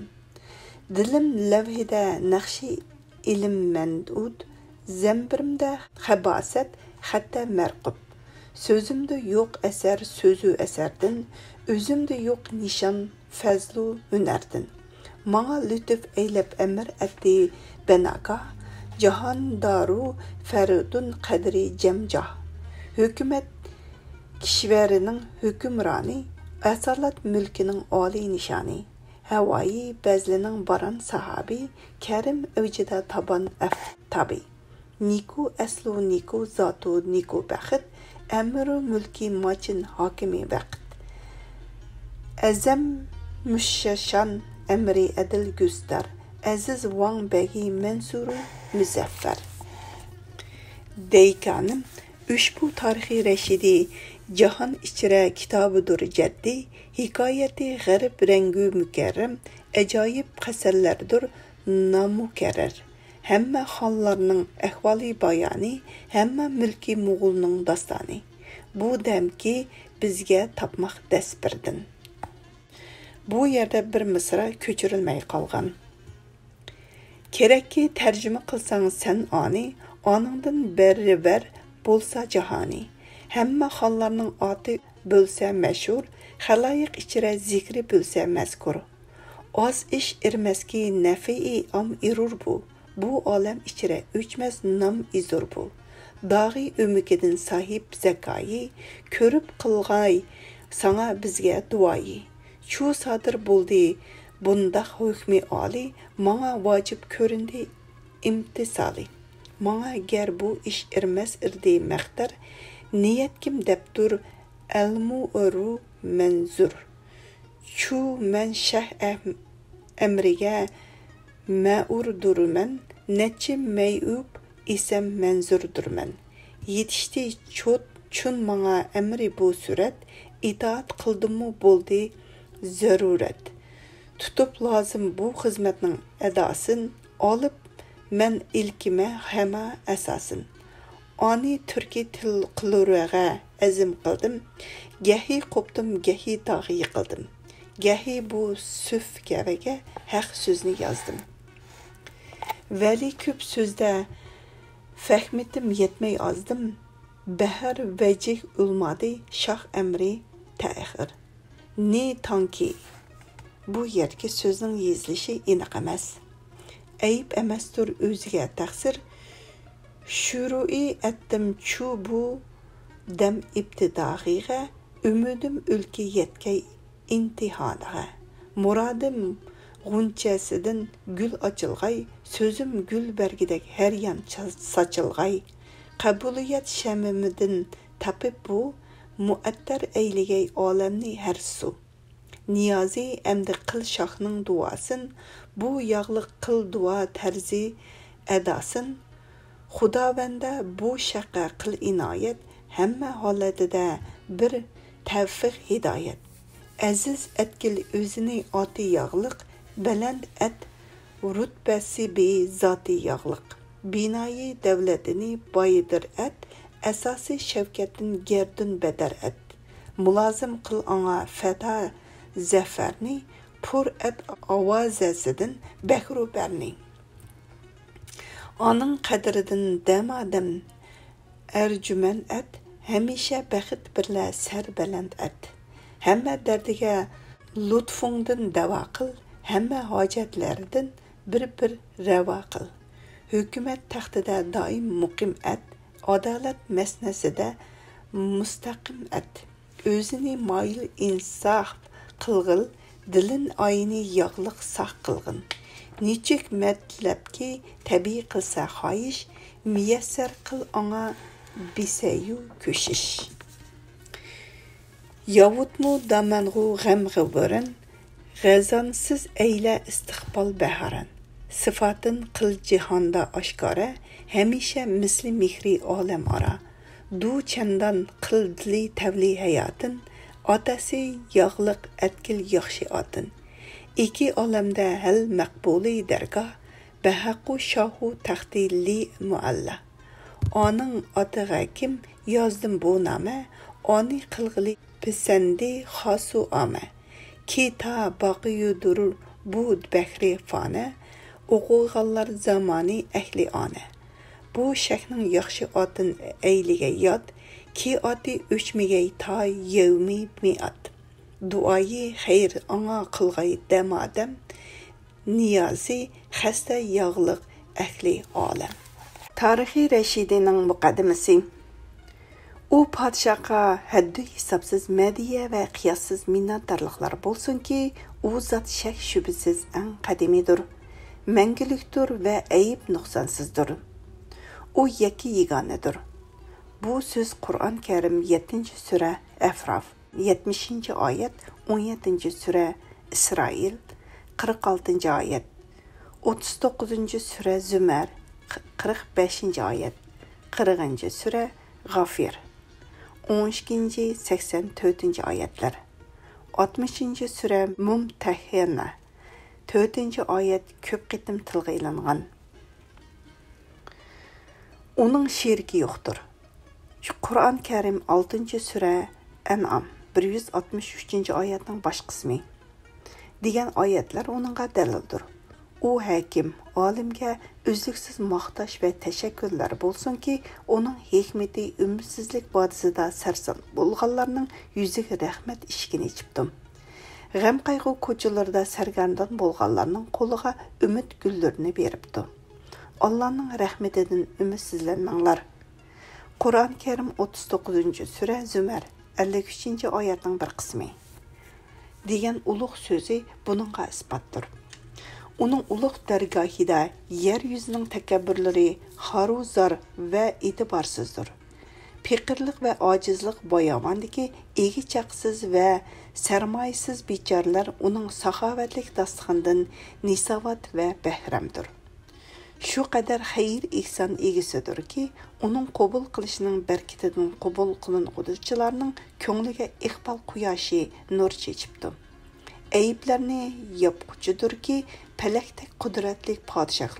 Dilim lavhida naqshi ilm mandud, zambirimda xabasat hatta marqub. Sözümde yo'q asar so'zu asardan, o'zimda yo'q nishon fazlu hunardin. Manga lütuf eylab amr atdi banaka, jahon daru farudun qadri jamjah. Hükümet kishvarining hukmroni, asalat mulkining oliy nishoni. Havai bazlining baran sahabi, karim avjida taban aftabi. Niku aslu niku zatu niku baxit, amru mulki machin hakimi vaqt. Azam mushashan emri adil gustar, aziz wang begi mensuru muzaffar. Deykanım, ushbu Tarixiy Rashidi Jahon ichra kitobidir jaddi, hikoyati g'arib rangu mukarram, ajoyib qasallardir namukarrar. Hamma xonlarning ahvoli bayoni, hamma mulki Mo'g'ulning dastoni. Bu damki bizga topmoq dasbirdin. Bu yerda bir misra ko'chirilmay qolgan. Kerakki tarjima qilsang sen oni, oningdan beribar bo'lsa jahoni. Hamma xonlarning oti bo'lsa mashhur, xaloyiq ichra zikri bo'lsa mazkur. Oz ish irmaski nafi'i am irur bu. Bu olam ichra o'chmas nom izur bu. Dag'i umikidin sahib zakayi, ko'rib qilg'ay sana bizga duoyi. Chu sodir bo'ldi bundaq hukmi oli, manga vojib ko'rindi imtisali. Manga gar bu ish irmas irdi maqtar, niyat kim debdur almu uru manzur. Chu man shah amriga ma'ur durman, nechi mayub isem manzur durman. Yetishdi chot chun manga amri bu surat, itaat qildimu bo'ldi zarurat. Tutup lazım bu xizmetning edasin, olib Mən ilkimə həmə əsasin. Ani türki til qılırığa əzim qıldım. Gəhi qoptum, gəhi dağı yıqıldım. Gəhi bu süf gəvəgə həq sözünü yazdım. Vəli küp sözdə fəhmitim yetməy azdım. Bəhər vəcih ulmadı, şah əmri təxir. Ne tanki. Bu yerki sözün yazılışı iniq emas. Ayıb emasdır özüge təqsir. Şurui etdim çu bu dem ibtidagiga, ümidim ülke yetkey intihanaga. Muradım ğunçasıdın gül açılgay, sözüm gül bergidek her yan saçılgay. Kabuliyet şemimidin tapip bu, muattar eyligey alemni her su. Niyazi emdi kıl şahının duasın, bu yağlık kıl dua terzi edasın. Xudavəndə bu şəqə qıl inayət, həmmə halədə bir təvfiq hidayət. Əziz ətkil özünü atı yağlıq, bələnd ət rütbəsi bi zatı yağlıq. Binayı devletini bayıdır ət, əsası şəvkətin gerdün bədər ət. Mulazım qıl ana fəda zəfərni, pur ət avazəsidin bəhru bərni. Anın qədridən dəmadım ərcümən ət, həmişə bəxit birlə sərbələnd ət. Həmmə dərdigə lütfundun dəva qıl, həmmə hacətlərdin bir-bir rəva qıl. Hükümet taxtida daim muqim ət, adalet məsnəsidə müstəqim ət. Özünü mayıl insaf qılğıl, dilin ayını yağlıq sağ qılğın. Niçik mətləb ki, təbii qılsa xayiş, müyəssər qıl ana biseyu köşiş. Yavutmu damanğu ғəmği vırın, ғəzansız eylə istiqbal bəharan. Sıfatın qıl cihanda aşkara, həmişə misli mihri aləm ara. Du çəndan qıl dili təvli həyatın, atası yağlıq ətkil yaxşı atın. İki aləmdə həl məqbuli dərgah, bəhəqu şahu təxtili mualla. Anın atığa kim yazdım bu namə, ani qılğılı pisendi xasu amə. Ki ta baqiyu durur bu bəhri fanə, oğuğallar zamanı əhli anə. Bu şəknin yaxşı atın eyligə yad, ki atı öçməyəy ta yevmi miat. Duayı xeyr ana qılğay dəmadəm, niyazi xəstə yağlıq əhli aləm. Tarixi Rəşidinin müqəddimisi. O padişaha həddi hesabsız mədiyə və qiyassız minnətdarlıqlar bolsun ki, o zat şək şübhəsiz ən qədimidir, məngülükdür və əyib nöqsansızdır. O yeki yeganedir. Bu söz Kur'an-ı Kerim yettinci sure Efraf, yetmişinci ayet, on yedinci sure İsrail, qırq altıncı ayet, otuz dokuzuncu sure Zümer, qırq beşinci ayet, qırxıncı sure Gafir, on ikinci seksen dördüncü ayetler, altmışıncı sure Mumtehina, dördüncü ayet köp qitim tilga ilingan. Onun şeriki yoktur. Kur'an-ı Kerim altıncı sure En'am bir yüz altmış üçüncü ayetinin baş kısmı degan ayetler onunla delildir. O hakim, alimge üzlüksüz maqtaş ve teşekkürler bolsun ki, onun hikmeti ümitsizlik badisida sarsan bolğanlarının yüzüge rahmet işkini içipdim. Gəm qaygı koçularda sərgəndan bolğanlarının qoluğa ümit güllərini beripdi. Allah'ın rəhmetindən ümitsizlənmənlər. Kur'an-ı Kerim otuz dokuzuncu sure Zümer ellik üçüncü ayetinin bir kısmı degan uluq sözü bununla ispattır. Onun uluq dərgahida yeryüzünün təkəbbürləri haruzar ve itibarsızdır. Pekirlik ve acizlik boyamandaki egi çaqsız ve sermayesiz biçarlar onun sahavetlik dastıqından nisavat ve bəhrəmdir. Şu kadar hayır ihsan egisidir ki, onun qabul qilishinin berkitidan qabul qilinuvchilarning ko'ngliga iqbal quyoshi nur chechibdi. Ayiblarni yopquchidir ki, palakdek qudratli podshohlar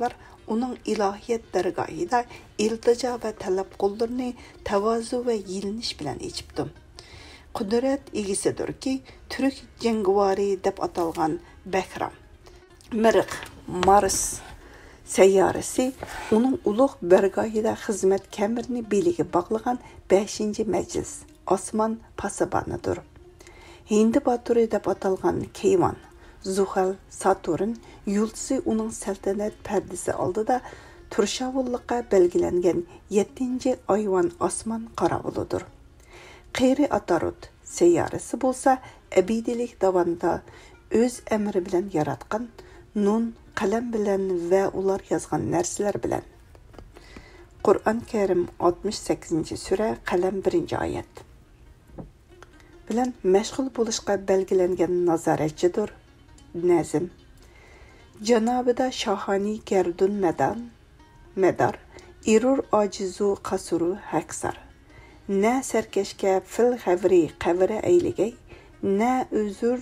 uning ilohiyat dargohida iltijo va talab qo'llarini tavozu va yilinish bilan echibdi. Qudrat egisidirki, turk jangovari deb atalgan Bakram, Miriq, Mars sayyorasi uning ulug' bargohida xizmat kamirini beliga bog'lagan beshinchi majlis osmon pasabonidir. Hindi baturi deb atalgan Keyvan, Zuhal, Saturn yulduzi uning saltanat pardasi oldida turshavullikqa belgilangan yettinchi ayvon osmon qaravulidir. Qeyri Atarut sayyorasi bo'lsa abidiylik davomida o'z amri bilan yaratgan nun, qalam bilan va ular yozgan narsalar bilan. Qur'on Karim oltmish sakkizinchi sura qalam birinchi oyat bilan mashg'ul bo'lishga belgilangan nazoratchidir. Nazm janobida shohani gardun madan madar irur ojizu qasuru haksar na sarkashga fil xavri qavri ayligay na uzur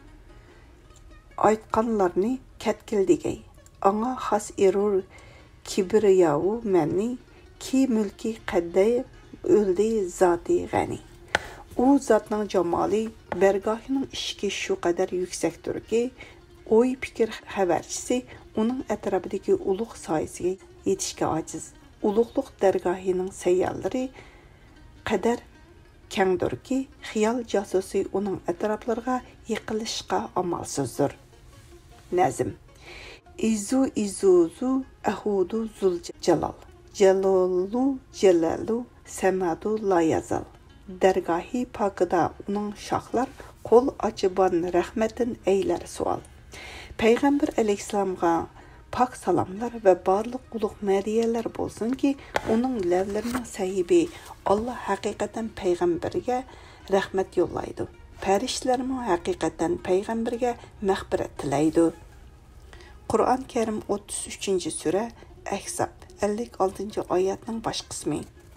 aytqanlarni katkildigay anga xas irur kibriyavu manni ki mulki qadday o'ldi zoti g'ani. U zotning jamoli bargohining ishki shu qadar yuksakdirki, o'y fikr xabarchisi uning atrofidagi ulug' soyasiga yetishga ojiz. Ulug'liq dargohining sayyorlari qadar kengdirki, xiyol josusi uning atroflariga yiqilishga amalsizdir. Nazm izu izuzu ahudu zul jalal jalalu jalalu samadu la yazal. Dargohi pokida uning shoxlar qo'l ochiban rahmatin eylar sual. Payg'ambar alayhissalomga pak salomlar va barliq ulug' madiyalar bo'lsinki, uning lavlarining sahibi Allah haqiqatan payg'ambarga rahmat yo'llaydi. Farishtalarmi haqiqatan payg'ambarga mag'firat tilaydi. Qur'on Karim o'ttiz uchinchi sura Ahzab ellik oltinchi oyatning bosh qismi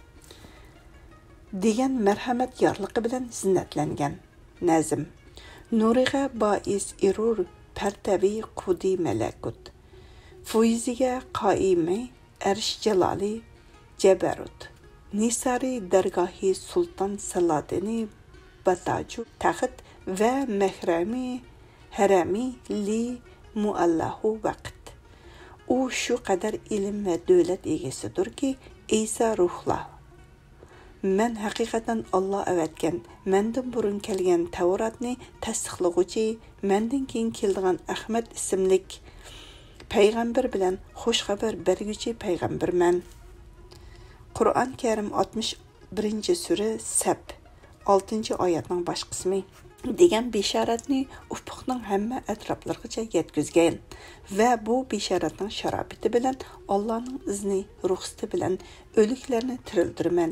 degan marhamat yorliqi bilan zinnatlangan. Nazm nuriga bois irur partavi qudi malakut fuiziga qoimi arsh jalali jabarut nisari dargohi sulton saladini bataju taxt va mahrami harami li muallahu vaqt. U shu qadar ilm va davlat egasidirki, Isa ruhla men haqiqatan Allah avatgan, mendan burun kelgan Tavratni tasdiqlovchi, mendan keyin kelgan Ahmad ismlik payg'ambar bilan xush xabar berguchi payg'ambarman. Qur'on Karim oltmish birinchi sura Sab oltinchi oyatning bosh qismi degan bishoratni ufuqning hamma atroflarigacha yetkazgan va bu bishoratning sharobati bilan Allohning izni ruxsati bilan o'liklarni tirildirman.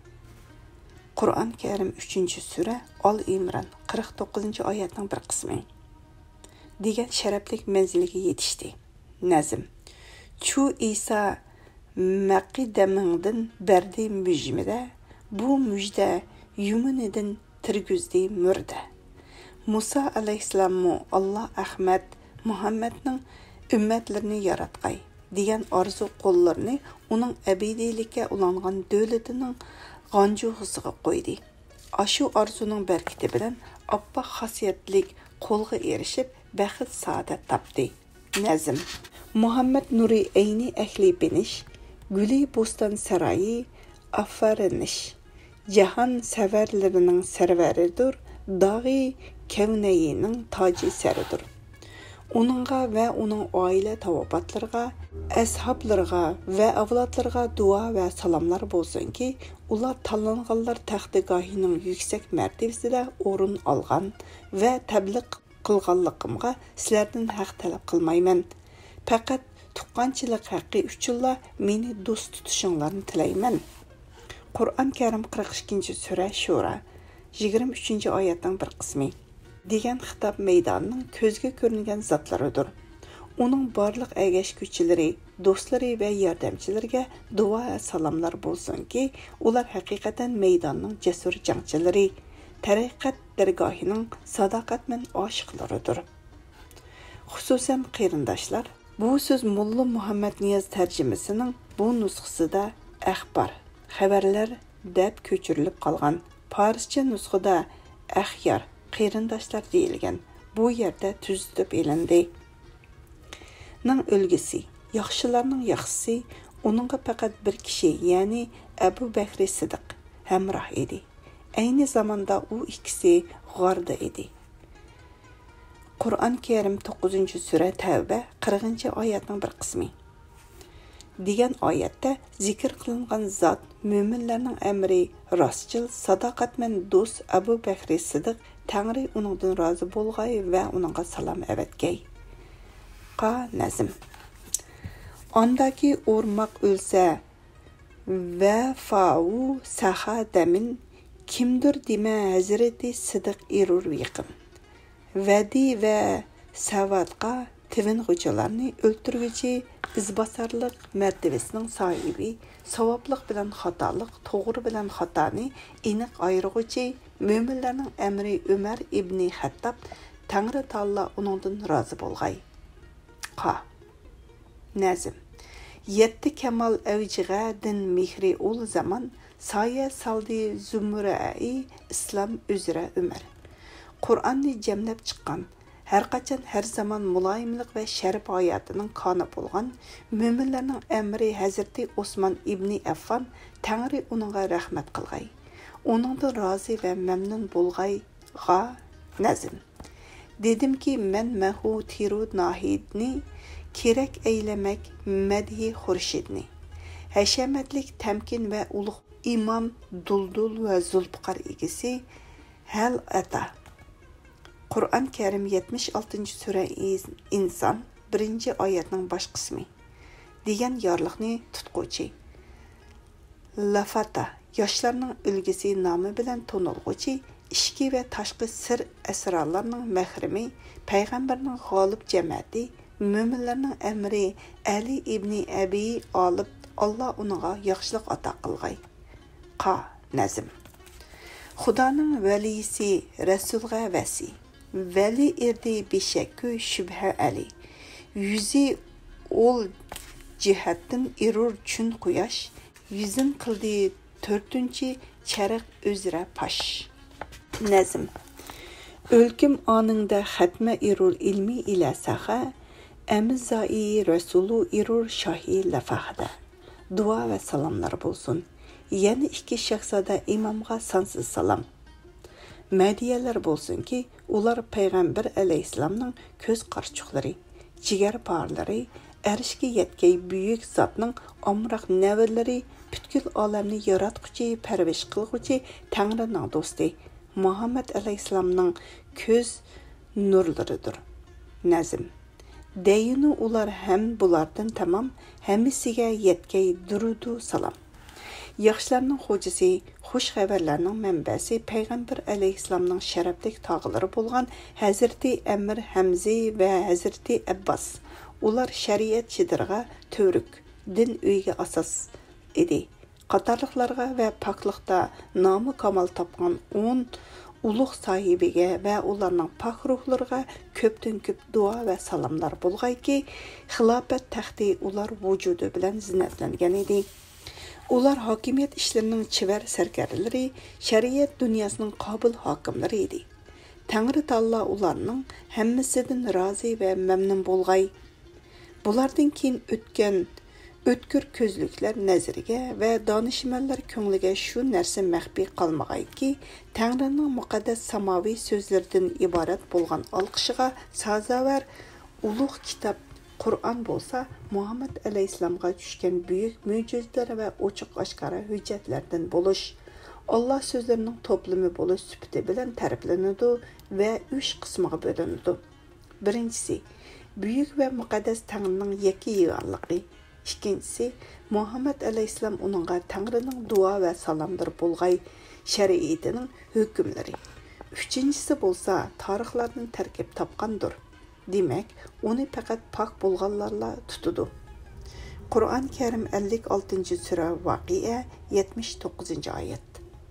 Qur'on Karim uchinchi sura Al Imron qirq to'qqizinchi oyatning bir qismi degan sharaflik manziliga yetishdi. Nazm Chu Isa maqidamingdan berdi mujmida bu mujda yuminidan tirguzdi murda. Musa alayhissalommu Allah Ahmad Muhammadning ummatlarini yaratqay degan orzu qo'llarini uning abidiylikka ulangan davlatining g'anjuhisiga qo'ydi. Ashu arzuning barkati bilan oppoq xosiyatlik qo'lga erishib baxt saodat topdi. Nazm Muhammad nuri ayni ahli binish guli bo'ston saroyi afarinish jahon savarlarining sarvaridir dog'i kavnayining toji saridir. Uningga va uning oila tavobatlariga, ashablariga va avlodlariga duo va salomlar bo'lsinki, ular tanlanganlar taxtigohining yuksak martabasida o'rin olgan va tabliq qilganligimga sizlardan haq talab qilmayman. Faqat tuqqanchilik haqqi uchunla meni do'st tutishinglarni tilayman. Qur'on Karim qirq ikkinchi sura Shura yigirma uchinchi oyatning bir qismi degan xitob maydonining ko'zga ko'ringan zotlaridir. Uning barliq agashguvchilari, do'stlari va yordamchilariga duo va salomlar bo'lsinki, ular haqiqatan maydonning jasur jangchilari, tariqat dargohining sadoqatman oshiqlaridir. Xususan qarindoshlar, Bu söz Mulla Muhammad Niyaz tərcüməsinin bu nüsxəsində əxbar, xəbərlər deb köçürülüb qalğan. Farsça nüsxədə əxyar, qeyrindaşlar deyilgan. Bu yerdə tüzütüb elindi. Ның ölgüsü, yaxşılarının yaxşısı, onunğa faqat bir kişi, yəni Əbu Bəkr Siddiq həmrah idi. Eyni zamanda o ikisi g'orda idi. Qur'on Karim to'qqizinchi sura Tavba qirqinchi oyatning bir qismi. Degan oyatda zikr qilingan zot mo'minlarning amri rostchil, sadoqatmand do'st Abu Bakr Siddiq Tangri uningdan rozi bo'lg'ay va uningga salom avatgay. Qa nazm. Ondaki o'rmoq o'lsa va fa'u saha damin kimdir dema Hazreti Siddiq erur yaqin. Vədi və savadqa tivinğucularını öldürgücü izbasarlıq mərtəbəsinin sahibi, savablıq bilən xatalıq, toğru bilən xatanı eniq ayırğıcı möminlərinin əmri Ömər ibn Xəttab Tanrı Taala onundan razı bolğay. Qa. Nazm. Yetti kemal əvciğə din mihri ol zaman saya saldi zümrəi İslam üzrə Ömər. Qur'onni jamlab chiqqan, har qachon har zaman muloyimlik va sharaf hayotining koni bo'lgan mo'minlarning amri Hazrati Osman ibn Affan Tangri uningga rahmat qilg'ay. Uningdan rozi va mamnun bo'lg'ay. G'a nazm. Dedimki men mahu tirud nahidni kerak aylamak madhi xurshidni. Hashamatlik tamkin va ulug' imom Duldul va Zulfiqar egisi hal ata. Qur'on Karim yetmish oltinchi sura inson birinchi oyatning bosh qismi degan yorliqni tutquchi. Lafata yoshlarning ulgisi nomi bilan tonilg'uchi ishki va tashqi sir asrorlarning mahrimi payg'ambarning g'olib jamiyati mo'minlarning amri Ali ibn Abi olib Alloh uniga yaxshilik ato qilg'ay. Qa nazm. Xudoning valisi rasulga vasi Veli erdi beşekü şübhe ali. Yüzü ol cihattin irur çün quyosh. Yüzün qildi to'rtinchi chariq özre paş. Nazm. Ölküm anında xatma irur ilmi ila saha. Əmizai Rasulu irur şahi lafahda. Dua ve salamlar bulsun. Yani iki şahsada imamga sansız salam. Мәдиялар болсын ki, ular Peygamber Aleyhisselam'ның көз qarçuqları, cigar parları, erişki yetkey büyük zatның amraq nəvirləri, bütkül aləmni yaratqıcı, pərviş qılğıcı Tanrı'nın dostu Muhammed Aleyhisselam'ның көз nurlarıdır. Nazm. Deyini ular hem bulardan tamam, həmisiga yetkey durudu salam. Yaxşılarının xocisi, xoş xəbərlərinin mənbəsi Peyğəmbər Əleyhisselamның şərəflik tağıları bolğan Həzreti Əmir Həmzi və Həzreti Əbbas. Ular şəriət çidirğa törük, din üyge asas idi. Qatarlıqlarga və paklıqda namı kamal tapqan on uluq sahibige və onlarının pak ruhlarga köptün köp dua və salamlar bolğay ki, xilafət təxti ular vücudu bilən zinətlənген idi. Ular hakimiyet işlerinin çiver serkerleri, şeriyet dünyasının kabul hakimleri idi. Tanrı Taala ularının hemmisinden razı ve memnun bolğay. Bulardan keyin ötken ötkür közlükler nazarige ve danışmanlar könglige şu narsa məxfi qalmagay ki, Tanrı'nın muqaddas samavi sözlerden ibaret bolğan alqışıga sazavar uluq kitap Qur'on bo'lsa, Muhammed Aleyhisselam'a düşkən büyük möcüzələr və oçuq aşkara hüccətlərdən buluş, Allah sözlərinin toplumu buluş sübti bilən təriflənidi və üç qismğa bölünidi. Birincisi, büyük və müqəddəs Tanrının yeki yığanlığı. İkincisi, Muhammed Aleyhisselam onunğa Tanrının dua və salamdır bolğay şəriətinin hükümləri. Üçüncüsü bolsa, tarixlərdən tərkib tapqandır. Demek, onu faqat pak bolğanlarla tutudu. Qur'on Karim ellik oltinchi sura Vaqiya yetmish to'qqizinchi oyat.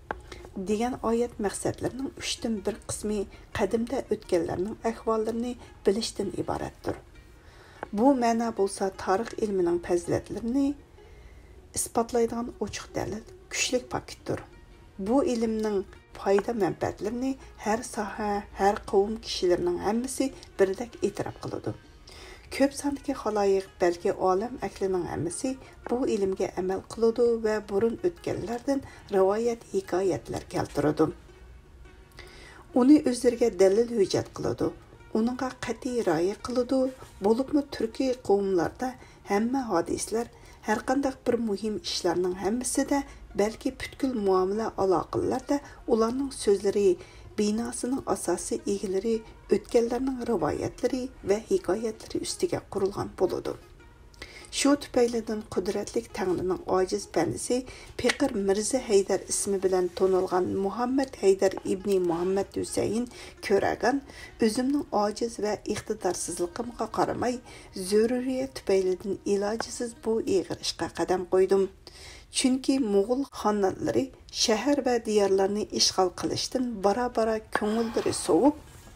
Degan oyat maqsadlarının uchdan bir qismi qadimda o'tganlarning ahvollarini bilishdan iboratdir. Bu məna bolsa tarix ilmining fazilatlarini isbotlaydigan ochiq dalil, kuchlik paketdir. Bu ilmning foyda manfaatlarini har soha, har qavm kishilarining hammasi birdek e'tirof qiladi. Ko'p sondagi xaloyiq, balki olam ahlining hammasi bu ilmga amal qiladi va burun o'tganlardan rivoyat hikoyatlar keltiradi. Uni o'zlariga dalil hujjat qiladi. Uningga qat'iy rioya qiladi. Bo'libmi turkiy qavmlarda hamma hadislar, har qanday bir muhim ishlarning hammasida, balki butkul muomala aloqalarda ularning so'zlari binosining asosi egalari o'tganlarning rivoyatlari va hikoyatlari ustiga qurilgan bo'ladi. Shu tufaylidan qudratli Tangrining ojiz bandisi Peqir Mirza Haydar ismi bilan tonilgan Muhammad Haydar ibn Muhammad Husayn ko'ragan o'zimning ojiz va iqtidorsizligimga qaramay zaruriyat tufaylidan ilojisiz bu ig'ir ishga qadam qo'ydim. Chunki Mo'g'ul xonlari shahar va diyorlarni ishg'ol qilishdan bara-bara ko'ngillari sovib,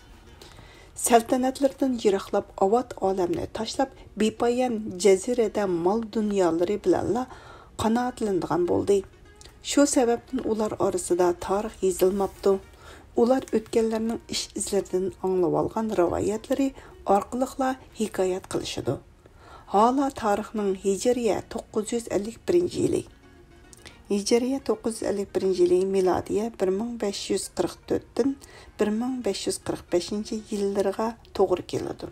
saltanatlardan yiroqlab avod olamni tashlab, bepoyon jazirada mol dunyolari bilanla qanoatlanadigan bo'ldi. Shu sababdan ular orasida tarix yozilmabdi. Ular o'tganlarning ish izlaridan anglab olgan rivoyatlari orqali hikoyat qilishadi. Hala tarixning Hijriya to'qqiz yuz ellik birinchi yili. Hijriya to'qqiz yuz ellik birinchi yili, milodiya bir ming besh yuz qirq to'rtdan bir ming besh yuz qirq beshinchi yillarga to'g'ri keladi.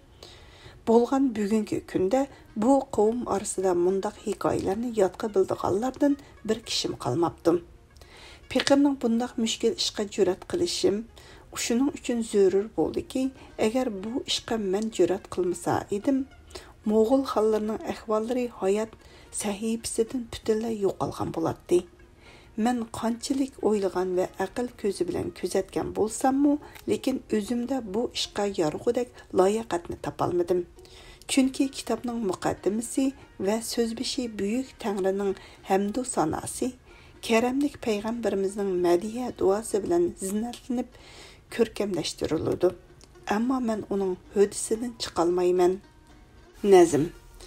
Bo'lgan bugungi kunda bu qavm orasida mundaq hikoyalarni yodqa bildiganlardan bir kishim qolmabdi. Peqirning bundaq mushkil ishga jur'at qilishim shuning uchun zarur bo'ldiki, agar bu ishga men jur'at qilmasa edim, Mo'g'ul xalqlarining ahvollari hayot sahifasidan butunlay yo'qolgan bo'lardi. Men qanchalik o'ylagan va aql ko'zi bilan kuzatgan bo'lsam-mu, lekin o'zimda bu ishga yorug'idek loyiqatni topolmadim. Chunki kitobning muqaddimasi va so'zbishi buyuk Tangrining hamdu sanosi, karamlik payg'ambarimizning madiya duosi bilan zinatlanib ko'rkamlashtiriladi. Ammo men uning hodisidan chiqolmayman. Nazm.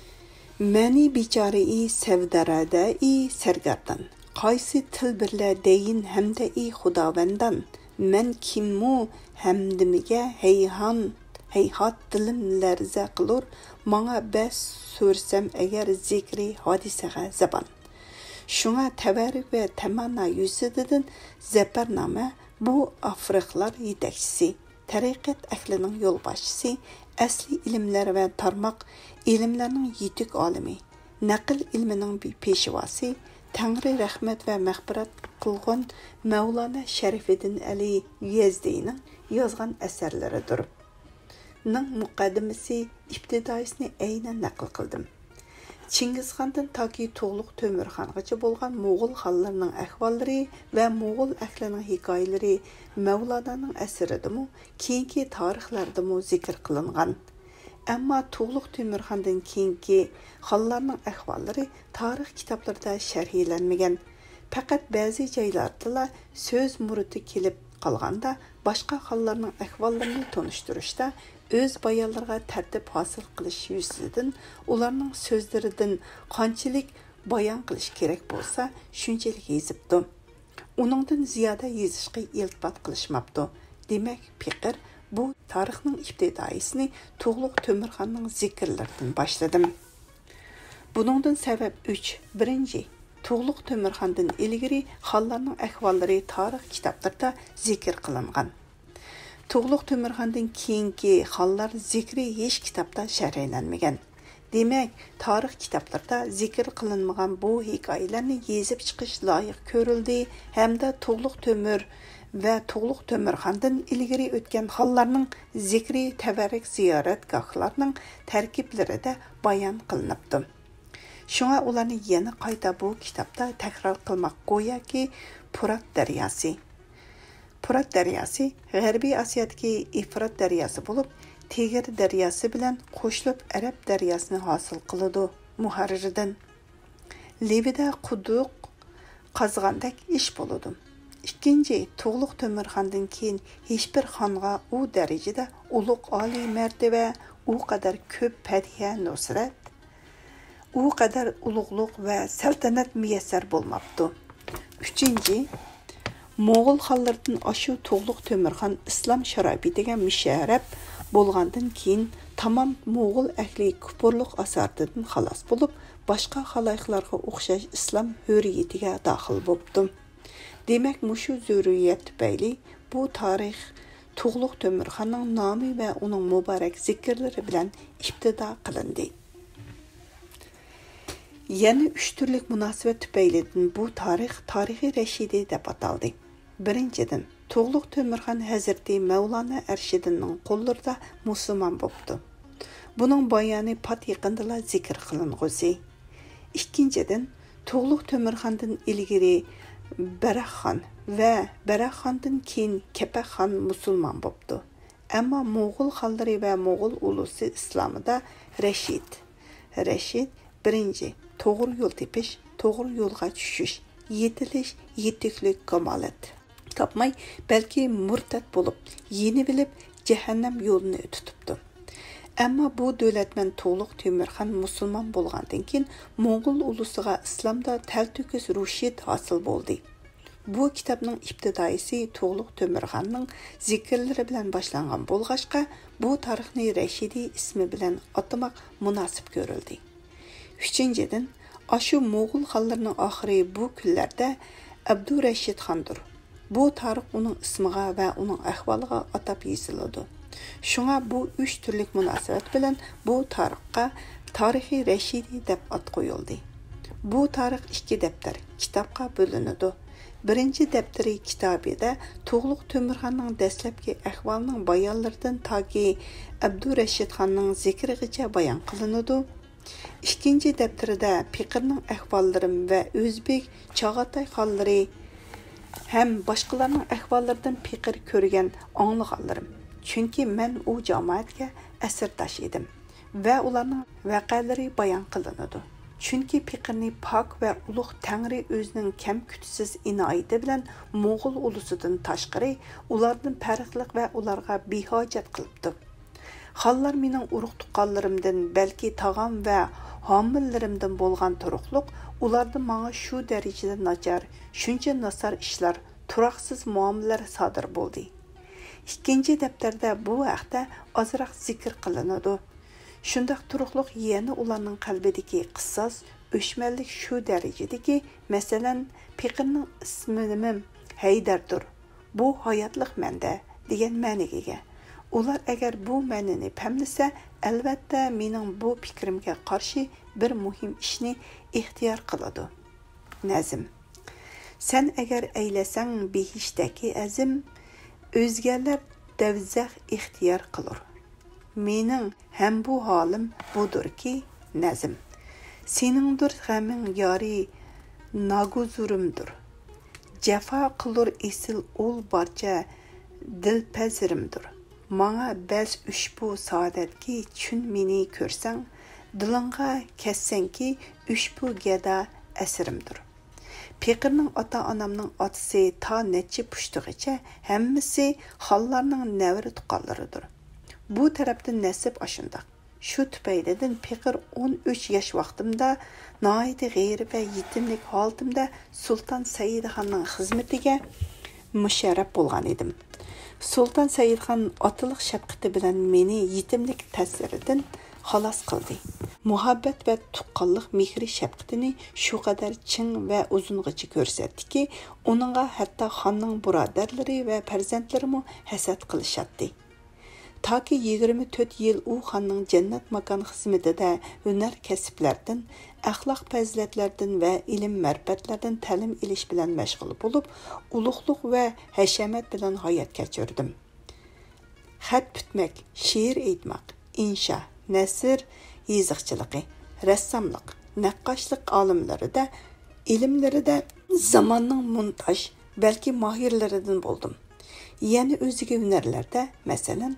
Mani bichori-i sevdarada-i sergardan. Qaysi til birla deyin hamda-i xudovandan. Men kimmu hamdimiga heyhan, heyhat dilim larza qilur. Manga bas so'rsam agar zikri hodisaga zaban. Shunga tabarruk va tamanna yusididan zafarnoma bu afriqlar yetakchisi, tariqat ahlining yo'lboshchisi, asli ilmlar va tarmoq ilmlarning yetuk olimi, naql ilmining peshvosi, Tangri rahmat va mag'firat qilgan Mavlana Sharifiddin Ali Yazdining yozgan asarlaridir. Ning muqaddimasi ibtidoisini aynan naql qildim. Chingizxondan toki To'g'liq To'mirxongacha bo'lgan Mo'g'ul xalqlarining ahvollari va Mo'g'ul ahlining hikoyalari Mavlananing asaridimu, keyingi tarixlardimi zikr qilingan. Ammo To'g'liq To'mirxondan keyingi xalqlarning ahvollari tarix kitoblarida sharhlanmagan. Faqat ba'zi joylarda so'z muriti kelib qolganda boshqa xalqlarning ahvollarini tanishtirishda o'z bayonlarga tartib hosil qilish yuzidan ularning so'zlaridan qanchalik bayon qilish kerak bo'lsa, shunchalik yozibdi. Uningdan ziyoda yozishga iltifot qilishmabdi. Demak, Peqir bu tarixning ibtidoisini To'g'liq To'mirxonning zikrlaridan boshladim. Buningdan sabab uch. Birinchi, To'g'liq To'mirxondan ilgari xalqlarning ahvollari tarix kitoblarida zikr qilingan. To'g'liq To'mirxondan keyingi xalqlar zikri hech kitobda sharhlanmagan. Demak, tarix kitoblarida zikr qilinmagan bu hikoyalarni yezib chiqish loyiq ko'rildi hamda To'g'liq To'mir va To'g'liq To'mirxondan ilgari o'tgan xalqlarning zikri tabarruk ziyoratgohlarning tarkiblarida bayon qilinibdi. Shunga ularni yana qayta bu kitobda takror qilmoq go'yoki Furat daryosi. Furat daryosi G'arbiy Osiyodagi Ifrat daryosi bo'lib, Tegir daryosi bilan qo'shilib Arab daryosini hosil qiladi. Muharrirdan Libida quduq qazgandek ish bo'ladi. Ikkinchi, To'g'liq To'mirxondan keyin hech bir xonga u darajada ulug' oliy martaba, u qadar ko'p Fatiha Nusrat, u qadar ulug'luq va saltanat muyassar bo'lmabdi. Uchinchi, Moğol xallardan aşı Tuğluq Tömürxan İslam şarabitiga musharraf bo'lgandan keyin tamam Moğol ahli kupurluq asardan xalos bo'lib, boshqa xaloyiqlarga o'xshash islom hurriyatiga daxil bo'ldi. Demak, mushu zurriyat tufayli bu tarix Tuğluq Tömürxanning nomi va uning muborak zikrlari bilan ibtido qilindi. Yana uch turlik munosabat tufaylidan bu tarix tarixi Rashidi deb ataldi. Birinchidan, Tuğluq Tömürxan Hazreti Mevlana Ershidinning qo'llarida musulmon bo'ldi. Buning bayoni pat yaqindala zikr qilingusi. Ikkinchidan, Tuğluq Tömürxandan ilgari Baraxxon va Baraxxondan keyin Kapaqxon musulmon bo'ldi. Ammo Moğol xalqlari va Moğol ulusi islomida Rashid. Rashid birinchi to'g'ri yo'l tepish, to'g'ri yo'lga tushish, yetilish, yetuklik kamolat topmay, balki murtad bo'lib, yeni bilib jahannam yo'lini tutibdi. Ammo bu davlatman Tuğluq Tömürxan musulmon bo'lgandan keyin Moğol ulusiga islomda taltukis rushid hosil bo'ldi. Bu kitobning ibtidoisi Tuğluq Tömürxanning zikrlari bilan boshlangan bo'lg'achqa, bu tarixni Rashidi ismi bilan atamoq munosib ko'rildi. Üçüncüden, aşı Moğol xallarının axırı bu kunlarda Abdurashid Xondir. Bu tarix onun ismiga va onun ahvoliga atab yeziladi. Şuna bu üç turlik munosabat bilan bu tarixga Tarixi Rashidi deb at qo'yildi. Bu tarix ikki daftar kitobga bo'linadi. Birinchi daftari kitobida Tuğluq Tömürxanning dastlabki ahvolining bayonlaridan toki Abdurashid Xonning zikrigacha bayon qilinadi. İkinci daftarida Piqirning ahvollarim va O'zbek Chag'atay xonlari ham boshqalarning ahvollaridan Piqir ko'rgan anglaganlarim. Chunki men u jamoatga asirdosh edim va ularning voqealari bayon qilinadi. Chunki Piqirni pok va ulug' Tangri o'zining kam kutsiz inoyati bilan Mo'g'ul ulusidan tashqari ulardan farqliq va ularga behojat qilibdi. Xallar mening urug' tuqqanlarimdan, balki tag'am va homillarimdan bo'lgan turuqliq ularda menga shu darajada nachar, shuncha nasar ishlar, turaqsiz muomalalar sodir bo'ldi. Ikkinchi daftarda bu haqda ozroq zikr qilinadi. Shundaq turuqliq yana ularning qalbidagi qissos, o'chmanlik shu darajadaki, masalan, Piqirning ismi Haydardir. Bu hayotliq menda degan ma'noga ega. Ular agar bu ma'noni pamlasa, albatta mening bu fikrimga qarshi bir muhim ishni ixtiyor qiladi. Nazm. Sen agar aylasang behishdagi azim, o'zgalar davzax ixtiyor qilur. Mening ham bu holim budurki nazm. Seningdir g'aming yori naguzurimdir. Jafa qilur esil ul barcha dilpazirimdir. Manga bas ushbu saodatki chun meni ko'rsang, dilingga kassangki ushbu gada asirimdir. Piqirning ota-onamning otasi ta necha pushtig'icha hammasi xallarning navri tuqqanlaridir. Bu tarafdan nasib ashundaq. Shu tufaylidan Piqir o'n uch yosh vaqtimda noiti g'ayri va yetimlik holatimda Sultan Saidxonning xizmatiga musharraf bo'lgan edim. Sultan Saidxon otiliq shafqati bilan meni yetimlik ta'siridan xalos qildi. Muhabbat va tuqqanlik mehri shafqatini shu qadar chin va uzungacha ko'rsatdiki, uningga hatto xonning birodarlari va farzandlari mo hasad qilishadi. Taki yigirma to'rt yil u xonning jannat makon xizmatida hunar kasblardan, axloq fazilatlardan va ilm ma'rifatlardan ta'lim olish bilan mashg'ul bo'lib, ulug'liq va hashamat bilan hayot kechirdim. Xat bitmak, she'r aytmoq, insha, nasr, yeziqchiligi, rassomlik, naqqoshlik olimlarida, ilmlarida zamonning muntaj, balki mohirlaridan bo'ldim. Yana o'ziga hunarlarda, masalan,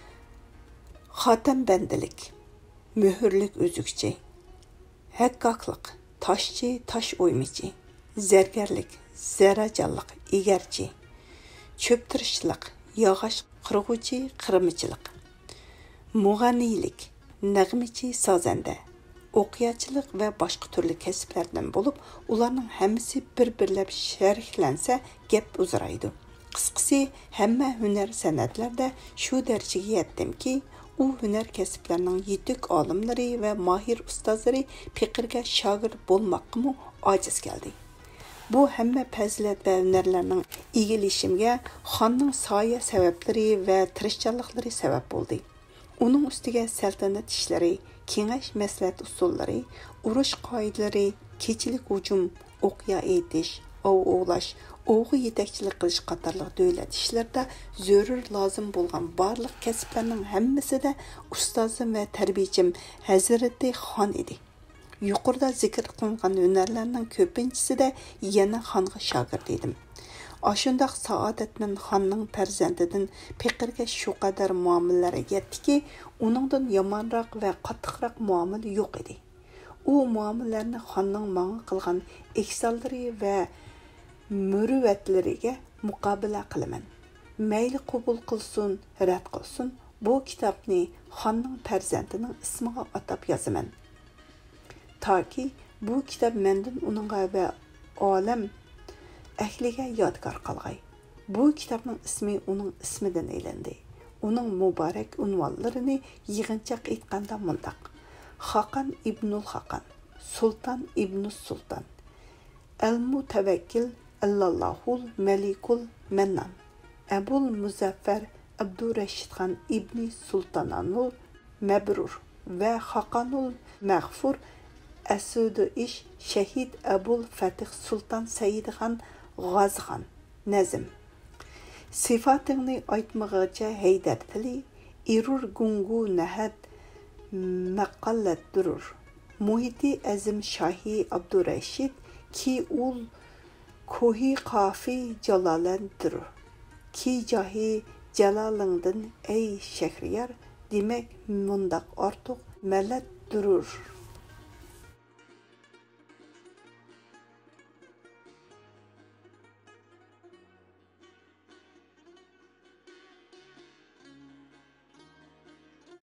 xotam bandilik, muhrlik o'zukchi, haqqoqlik, toshchi, tosh o'ymichi, zargarlik, zarajonlik, egarchi, cho'ptirishlik, yog'och qirg'uvchi, qirmichilik, Muğaniylik, nəğmiçi sazəndə, o'qiyatçılıq və başqa türlü kəsblərdən olub, ularning hammasi bir-birləb şərhlənsə, gap uzraydı. Qısqası, həmmə hünər sənətlərdə şu dərəcəyə yetdimki, u hünər kəsblərinin yetuk olimləri və mahir ustozları fiqirga şagird bolmaqmı aciz gəldi. Bu həmmə fəzilət və hünərlərinin egilişimə xanның soya səbəbləri və tirishçanlıqları səbəb oldu. Onun üstüge səltənət işləri, kengaş məsləhət usulları, uruş qoidalari, keçilik hücum, o'qiya etish, ov ovlash, o'g'u yetakchilik qilish qatorliq davlat ishlarida zarur lozim bo'lgan barliq kasblarning hammasida ustozim va tarbiyachim Hazrati Xon edi. Yuqorida zikr qilingan hünərlərinin köpüncüsü də yana xonga şagird edim. Aşındaq Saadətmin xanның pərzəndidən fiqirga şu qədər muamillərə yetdi ki, onundan yamanraq və qattiqraq muamil yox idi. O muamillərni xanның mağa qılğan ihsanları və mürüvvətləriga muqabilə qılaman. Məyli qəbul qılsın, rədd qılsın, bu kitabni xanның pərzəndinin ismiga atab yazaman. Ta ki, bu kitap məndən onunğa və aləm əhliga yadgar qalğay. Bu kitabның ismi onun ismidən eyləndi. Onun mübarək unvanlarını yığınçaq etqanda mundaq. Xaqan İbnül Xaqan, Sultan İbnül Sultan, El-Mutəvəkkil, Ellallahul Məlikul Mənnan, Əbul Muzaffər Abdurrəşid xan İbni Sultananul Məbrur və Xaqanul Məğfur Əsudu iş Şəhid Əbul Fətih Sultan Səyyid xan G'azi xan Nəzim. Sifatını aytmağıca Heydər tili, irur gungu nəhəd məqqallət durur. Muhiti əzim Şahi Abdurrəşid ki ul kohi qafi calaləndirur. Ki cahi calalındın ey şəhriyar, demək mundaq artıq mələt durur.